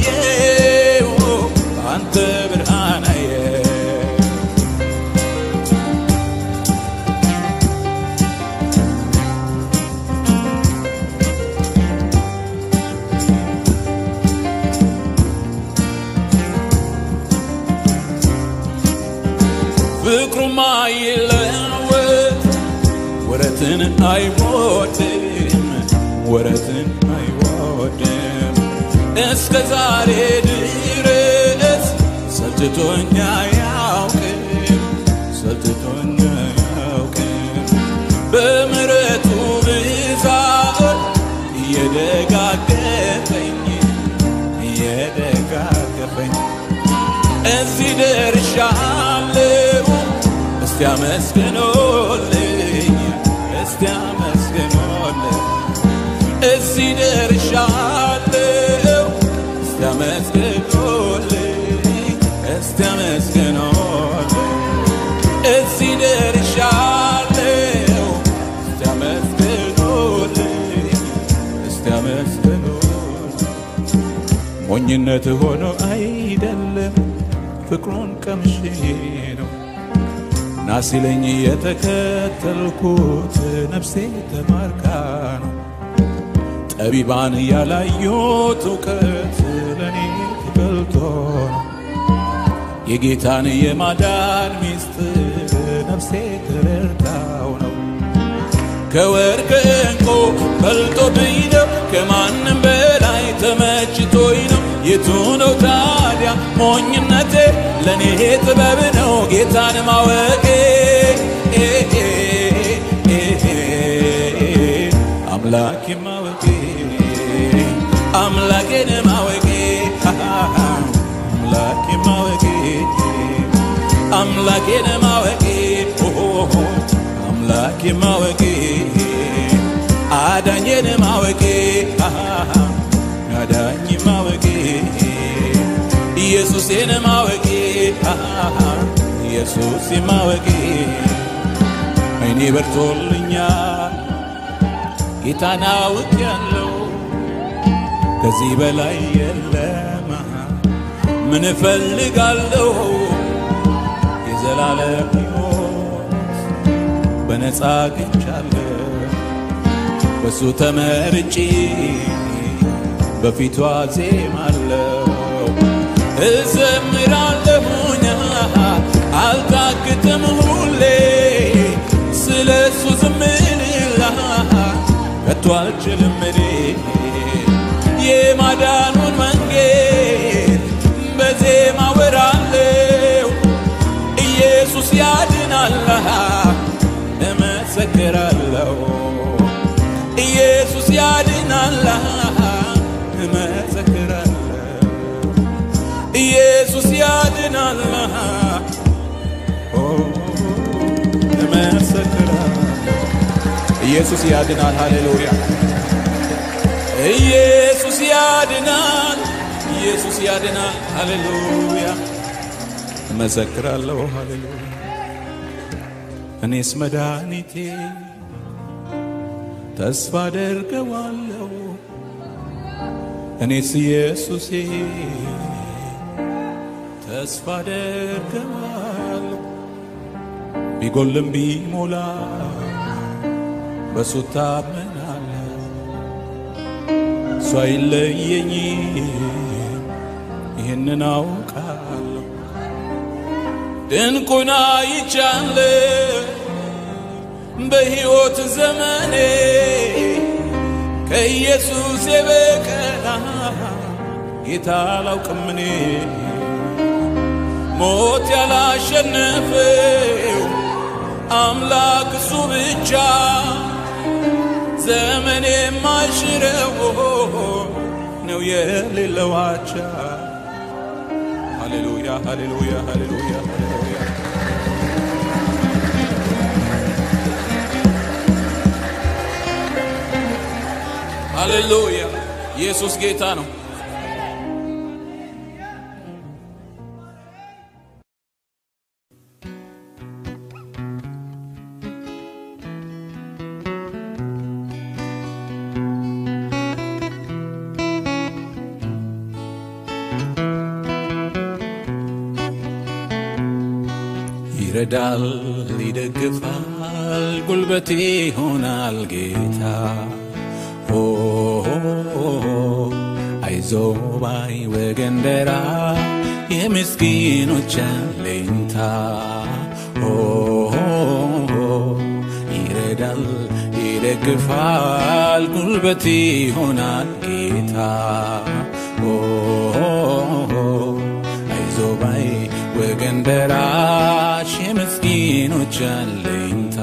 አንተ ብርሃናዬ ፍቅሩማ ይለወጥ ወረትን አይወድም እስከ ዛሬ ድረስ ሰልችቶኛ ያውቅም በምሕረቱ ብዛት እየደጋገፈኝ እዚህ ደርሻለሁ እስቲ አመስግኑልኝ እዚህ ደርሻለሁ እስቲ አመስግኑልኝ እዚህ ደርሻለሁ እስቲ አመስግኑልኝ ሞኝነት ሆኖ አይደለም ፍቅሩን ቀምሼ ነው ናሲለኝ የተከተልኩት ነፍሴ ተማርካ ነው ጠቢባን ያላዩት እውቀት ለኔ ተገልጦ ነው የጌታን የማዳን ሚስጥር ነፍሴ ተረድታው ነው ከወርቅ ዕንቁ በልጦብኝ ነው ከማንም በላይ ተመችቶኝ ነው የቱ ነው ታዲያ ሞኝነቴ ለኔ ጥበብ ነው ጌታን ማወቄ አምላኬን ማወቄ አምላኬን ማወቄ አምላኬን ማወቄ አዳኜን ማወቄ አዳኜን ማወቄ ኢየሱሴን ማወቄ ኢየሱሴን ማወቄ አይኔ በርቶልኛል ጌታን አውቄያለሁ ከዚህ በላይ የለም ምን እፈልጋለሁ የዘላለም ሕይወት በነፃ አግኝቻለሁ በሱ ተመርጬ በፊቱ አዜማለሁ እዘምራለሁኝ አልታክትም ሁሌ ስለሱ ዝምልላ ከቶ አልችልም እኔ የማዳኑን መንገድ በዜማ ወራለሁ ኢየሱስ ያድናል እመሰክራለሁ ኢየሱስ ያድናል እመሰክራለሁ ኢየሱስ ያድናል እመሰክራለሁ ኢየሱስ ያድናል ሃሌሉያ ኢየሱስ ያድናል ሃሌሉያ እመሰክራለሁ ሃሌሉያ እኔስ መድኃኒቴ ተስፋ አደርገዋለሁ እኔስ ኢየሱሴ ተስፋ አደርጋለሁ ቢጎልም ቢሞላ በሱ ታምናለሁ እሱ አይለየኝም ይህንን አውቃለሁ ድንቁን አይቻለሁ በሕይወት ዘመኔ ከኢየሱስ የበቀር ጌታ አላውቅም እኔ ሞት ያላሸነፈው አምላክ እሱ ብቻ ዘመኔ የማይሽረው ነው የሌለው አቻ ሃሌሉያ ሃሌሉያ ሃሌሉያ ሃሌሉያ ሃሌሉያ ኢየሱስ ጌታ ነው ይረዳል ይደግፋል ጉልበቴ ሆናል ጌታ አይዞህ ባይ ወገን ደራ የምስኪኖች አለኝታ ይረዳል ይደግፋል ጉልበቴ ሆናል ጌታ አይዞህ ባይ ወገን ደራሽ የምስኪኖች አለኝታ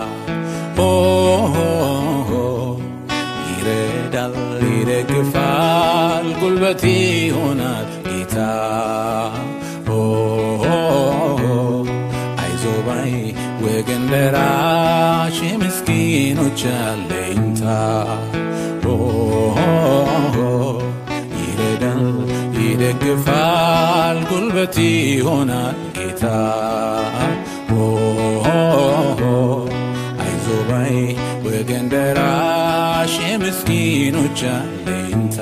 ይረዳል ይደግፋል ጉልበቴ ሆናል ጌታ አይዞህ ባይ ወገን ደራሽ የምስኪኖች አለኝታ ይረዳል ይደግፋል ጉልበቴ ሆናል ጌታ አይዞህ ባይ ወገን ደራሽ የምስኪኖች አለኝታ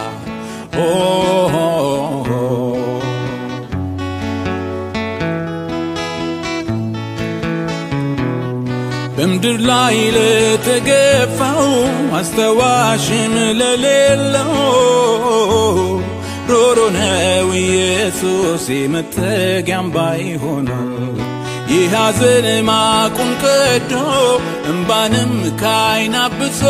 በምድር ላይ ለተገፋው አስተዋሽም ለሌለው ሮሮ ነው ኢየሱስ መጠጊያ ባይሆናል የሐዘን ማቁን ቀዶ እንባንም ከዓይን አብሶ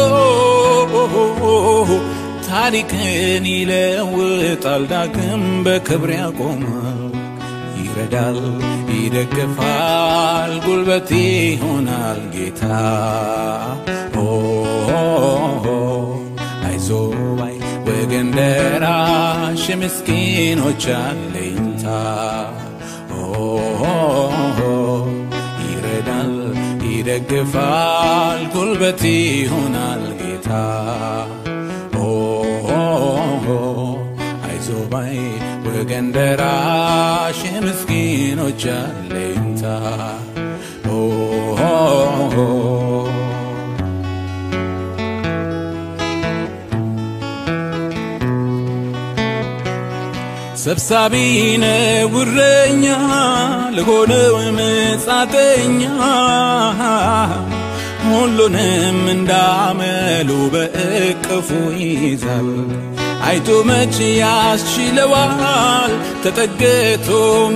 ታሪክን ይለውጣል ዳግም በክብር ያቆማል ይረዳል ይደግፋል ጉልበቴ ሆናል ጌታ አይዞህ ባይ ወገን ደራሽ የምስኪኖች አለኝታ ይረዳል ይደግፋል ጉልበቴ ሆናል ጌታ አይዞህ ባይ ወገን ደራሽ የምስኪኖች አለኝታ ሰብሳቢ ነው እረኛ ለሆነው መጻተኛ ሁሉንም እንዳመሉ በእቅፉ ይዛል አይቶ መች ያስችለዋል ተጠግቶም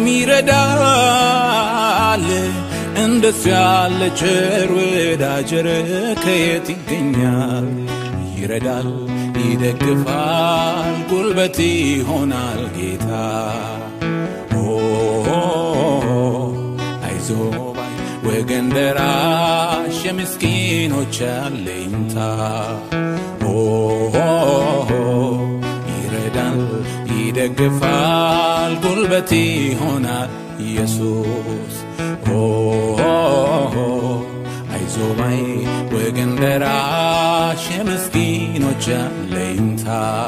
ይረዳል እንደሱ ያለ ቸር ወዳጅ ከየት ይገኛል ይረዳል ይደግፋል ጉልበቴ ሆናል ጌታ አይዞህ ባይ ወገን ደራሽ የምስኪኖች አለኝታ ይረዳል ይደግፋል ጉልበቴ ሆናል ኢየሱስ አይዞህ ባይ ወገን ደራሽ የምስኪኖች አለኝታ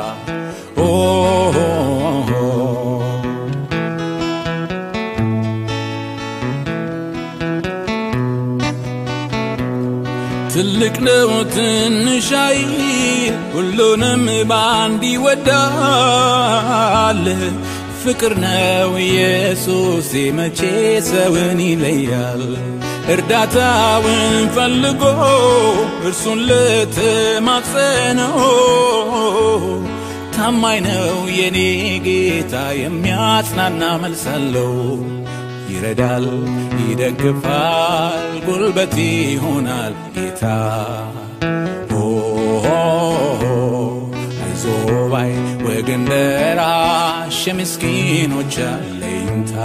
ትልቅ ነው ትንሽ አይል ሁሉንም ባንድ ይወዳል ፍቅር ነው ኢየሱስ መቼ ሰውን ይለያል እርዳታውን ፈልጎ እርሱን ልትማጸነው ታማኝ ነው የኔ ጌታ የሚያጽናና መልስ አለው ይረዳል ይደግፋል ጉልበት ይሆናል ጌታ አይዞባይ ወገን ደራሽ ምስኪኖች አለኝታ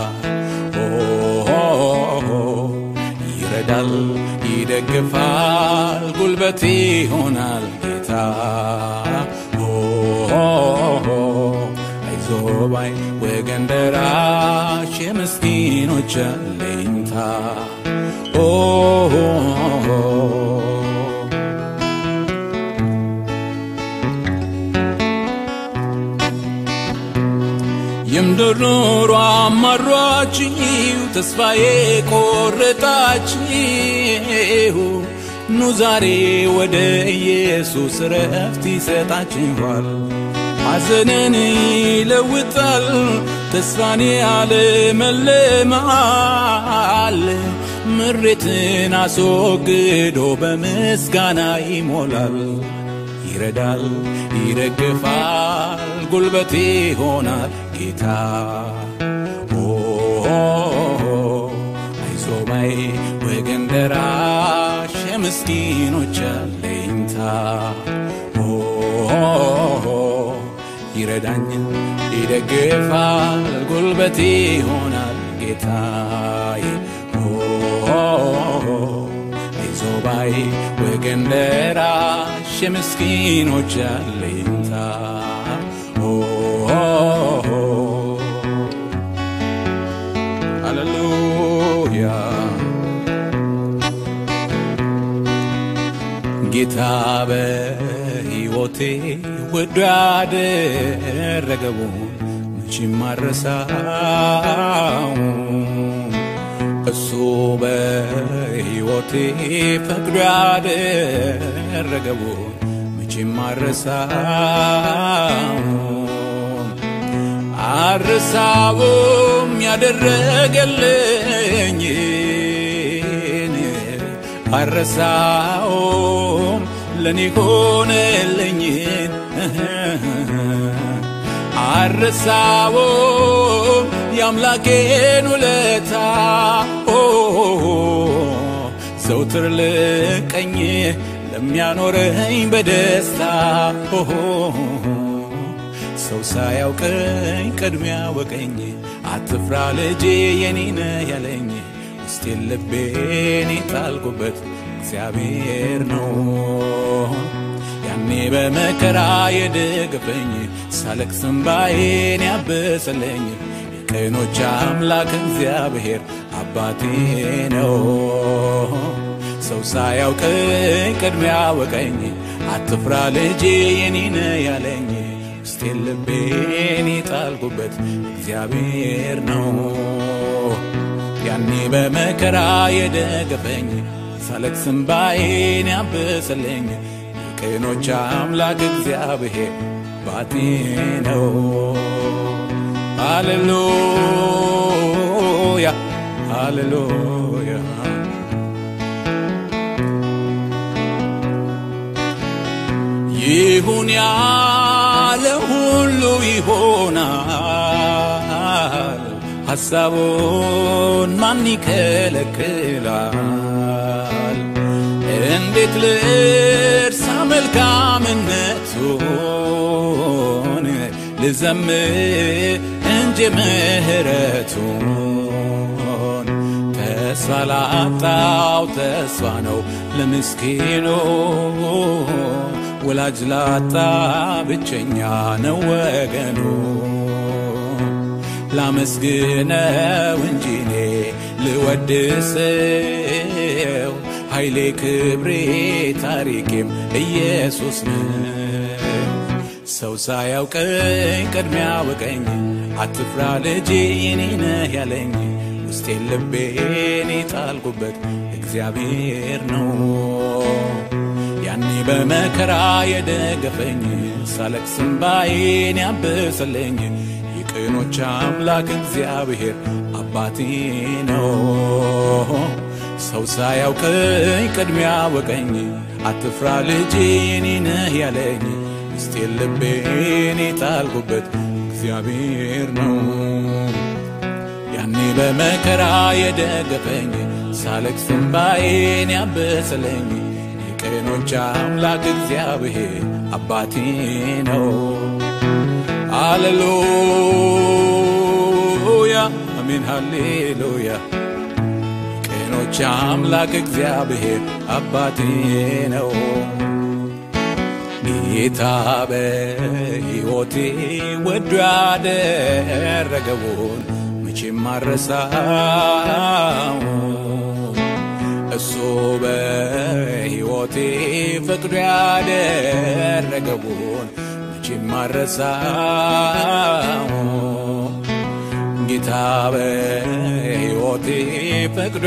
ይረዳል ይደግፋል ጉልበት ይሆናል ጌታ አይዞባይ ወገን ደራሽ ምስኪኖች አለኝታ የምድር ኑሮ አማሯችሁ ተስፋዬ ቆረጣችሁ ኑ ዛሬ ወደ ኢየሱስ ረፍት ይሰጣችኋል ሐዘንን ይለውጣል ተስፋን ያለመልማል ምሬትን አስወግዶ በምስጋና ይሞላል ይረዳል ይደግፋል ጉልበት ይሆናል ጌታ አይዞባይ ወገን ደራሽ ምስኪኖች አለኝታ ይረዳኝ ይደግፋል ጉልበት ይሆናል ጌታዬ አይዞባይ ወገን ደራሽ ምስኪኖች አለኝታ ሃሌሉያ ጌታ በሕይወቴ ወዶ ያደረገውን መቼም አልረሳው እሱ በሕይወቴ ፈቅዶ ያደረገውን መቼም አልረሳው አልረሳውም ያደረገልኝን አልረሳውም ለኔ ሆነልኝን አልረሳውም የአምላኬን ውለታ ዘውትር ልቀኝ ለሚያኖረኝ በደስታ ሰው ሳያውቀኝ ቅድሚያ ወቀኝ አትፍራ ልጄ የኔ ነህ ያለኝ ውስጤን ልቤን የጣልኩበት እግዚአብሔር ነው ያኔ በመከራ የደገፈኝ ሳለቅስ እንባዬን ያበሰለኝ የቀኖች አምላክ እግዚአብሔር አባቴ ነው ሰው ሳያውቀኝ ቅድሚያ ወቀኝ አትፍራ ልጄ የኔ ነህ ያለኝ ውስጤን ልቤን የጣልኩበት እግዚአብሔር ነው ያኔ በመከራ የደገፈኝ ሳለቅስ እንባዬን ያበሰለኝ የቀኖች አምላክ እግዚአብሔር አባቴ ነው ሃሌሉያ ሃሌሉያ ይሁን ያለ ሁሉ ይሆናል ሐሳቡን ማን ይከለክላል እንዴት ልርሳ መልካምነቱን ልዘምር እንጂ ምህረቱን ተስፋ ላጣው ተስፋ ነው ለምስኪኑ ወላጅ ላጣ ብቸኛ ነው ወገኑ ላመስግነው እንጂ እኔ ልወድሰው ኃይሌ ክብሬ ታሪኬም ኢየሱስ ነው ሰው ሳያውቀኝ ቅድሚያ ወቀኝ አትፍራ ልጄ የኔ ነህ ያለኝ ውስጤን ልቤን የጣልኩበት እግዚአብሔር ነው ያኔ በመከራ የደገፈኝ ሳለቅስ እንባዬን ያበሰለኝ የቅኖች አምላክ እግዚአብሔር አባቴ ነው። ሰው ሳያውቀኝ ቅድሚያ አወቀኝ። አትፍራ ልጄ የኔ ነህ ያለኝ ውስጤን ልቤን የጣልኩበት እግዚአብሔር ነው። ያኔ በመከራ የደገፈኝ ሳለቅስ እንባዬን ያበሰለኝ የቅኖች አምላክ እግዚአብሔር አባቴ ነው። ሃሌሉያ አሜን ሃሌሉያ የቅኖች አምላክ እግዚአብሔር አባቴ ነው። ጌታ በሕይወቴ ወዶ ያደረገውን መቼም አልረሳው። እሱ በሕይወቴ ፈቅዶ ያደረገውን መቼም አልረሳው። ጌታ በሕይወቴ ፈቅዶ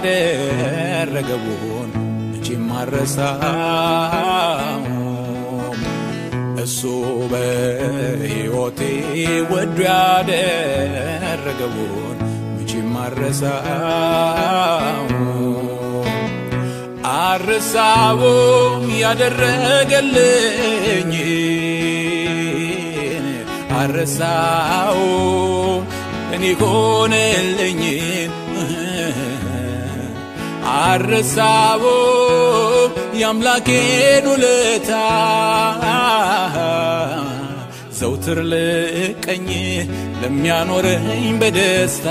ያደረገውን መቼም አልረሳው። እሱ በሕይወቴ ወዶ ያደረገውን መቼም አልረሳው። አልረሳውም ያደረገልኝ አልረሳውም እኔ ሆነልኝ አልረሳውም የአምላኬን ውለታ ዘውትር ልቀኝ ለሚያኖረኝ በደስታ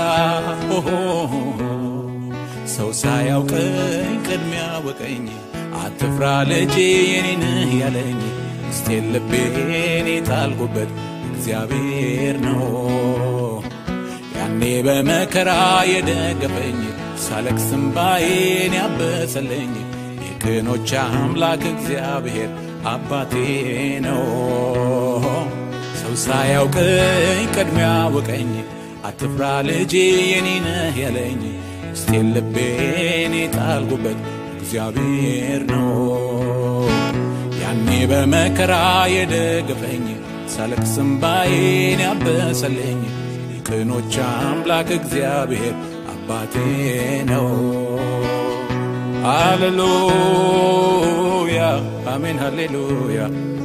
ሰው ሳያውቀኝ ቅድሚያ አወቀኝ። አትፍራ ልጄ የኔ ነህ ያለኝ ውስጤን ልቤን የጣልኩበት እግዚአብሔር ነው። ያኔ በመከራ የደገፈኝ ሳለቅስ እንባዬን ያበሰለኝ የቅኖች አምላክ እግዚአብሔር አባቴ ነው። ሰው ሳያውቀኝ ቅድሚያ አወቀኝ። አትፍራ ልጄ የኔ ነህ ያለኝ ውስጤን ልቤን የጣልኩበት እግዚአብሔር ነው። ያኔ በመከራ የደገፈኝ ሳለቅስ እንባዬን ያበሰለኝ የቅኖች አምላክ እግዚአብሔር አባቴ ነው። ሃሌሉያ አሜን ሃሌሉያ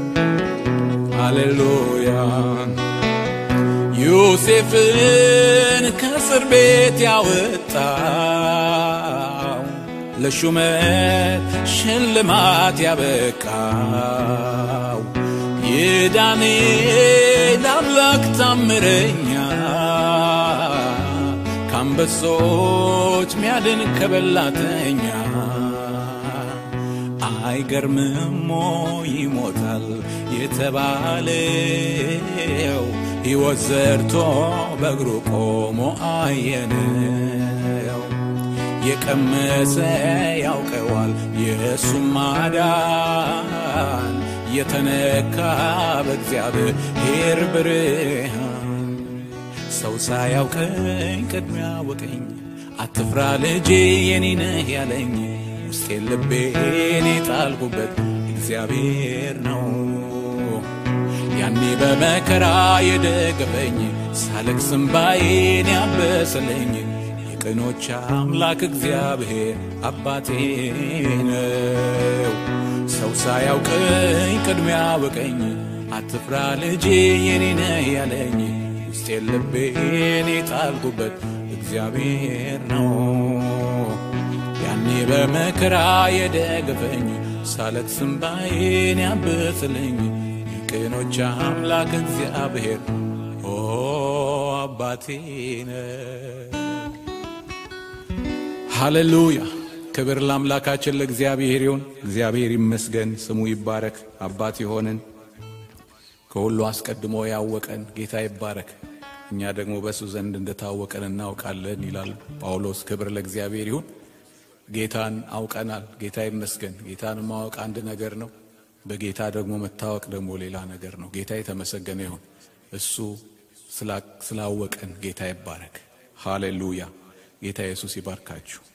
ሃሌሉያ ዮሴፍን ከእስር ቤት ያወጣው ለሹመት ሽልማት ያበቃው የዳንኤል አምላክ ታምረኛ ከአንበሶች ሚያድን ከበላተኛ አይገርምም ይሞታል የተባለው ሕይወት ዘርቶ በእግሩ ቆሞ አየነው። የቀመሰ ያውቀዋል የእሱን ማዳን የተነካ በእግዚአብሔር ብርሃን ሰው ሳያውቀኝ ቅድሚያ አወቀኝ። አትፍራ ልጄ የኔ ነህ ያለኝ ውስጤን ልቤን የጣልኩበት እግዚአብሔር ነው። ያኔ በመከራ የደገፈኝ ሳለቅስ እንባዬን ያበሰለኝ የቅኖች አምላክ እግዚአብሔር አባቴ ነው። ሰው ሳያውቀኝ ቅድሚያ አወቀኝ። አትፍራ ልጄ የኔ ነህ ያለኝ ውስጤን ልቤን የጣልኩበት እግዚአብሔር ነው። ያኔ በመከራ የደገፈኝ ሳለቅስ እንባዬን ያበሰለኝ የቅኖች አምላክ እግዚአብሔር አባቴ ነው። ሃሌሉያ ክብር ለአምላካችን ለእግዚአብሔር ይሁን። እግዚአብሔር ይመስገን፣ ስሙ ይባረክ። አባት ይሆነን ከሁሉ አስቀድሞ ያወቀን ጌታ ይባረክ። እኛ ደግሞ በሱ ዘንድ እንደታወቀን እናውቃለን ይላል ጳውሎስ። ክብር ለእግዚአብሔር ይሁን። ጌታን አውቀናል። ጌታ ይመስገን። ጌታን ማወቅ አንድ ነገር ነው፣ በጌታ ደግሞ መታወቅ ደግሞ ሌላ ነገር ነው። ጌታ የተመሰገነ ይሁን። እሱ ስላወቀን ጌታ ይባረክ። ሃሌሉያ ጌታ ኢየሱስ ይባርካችሁ።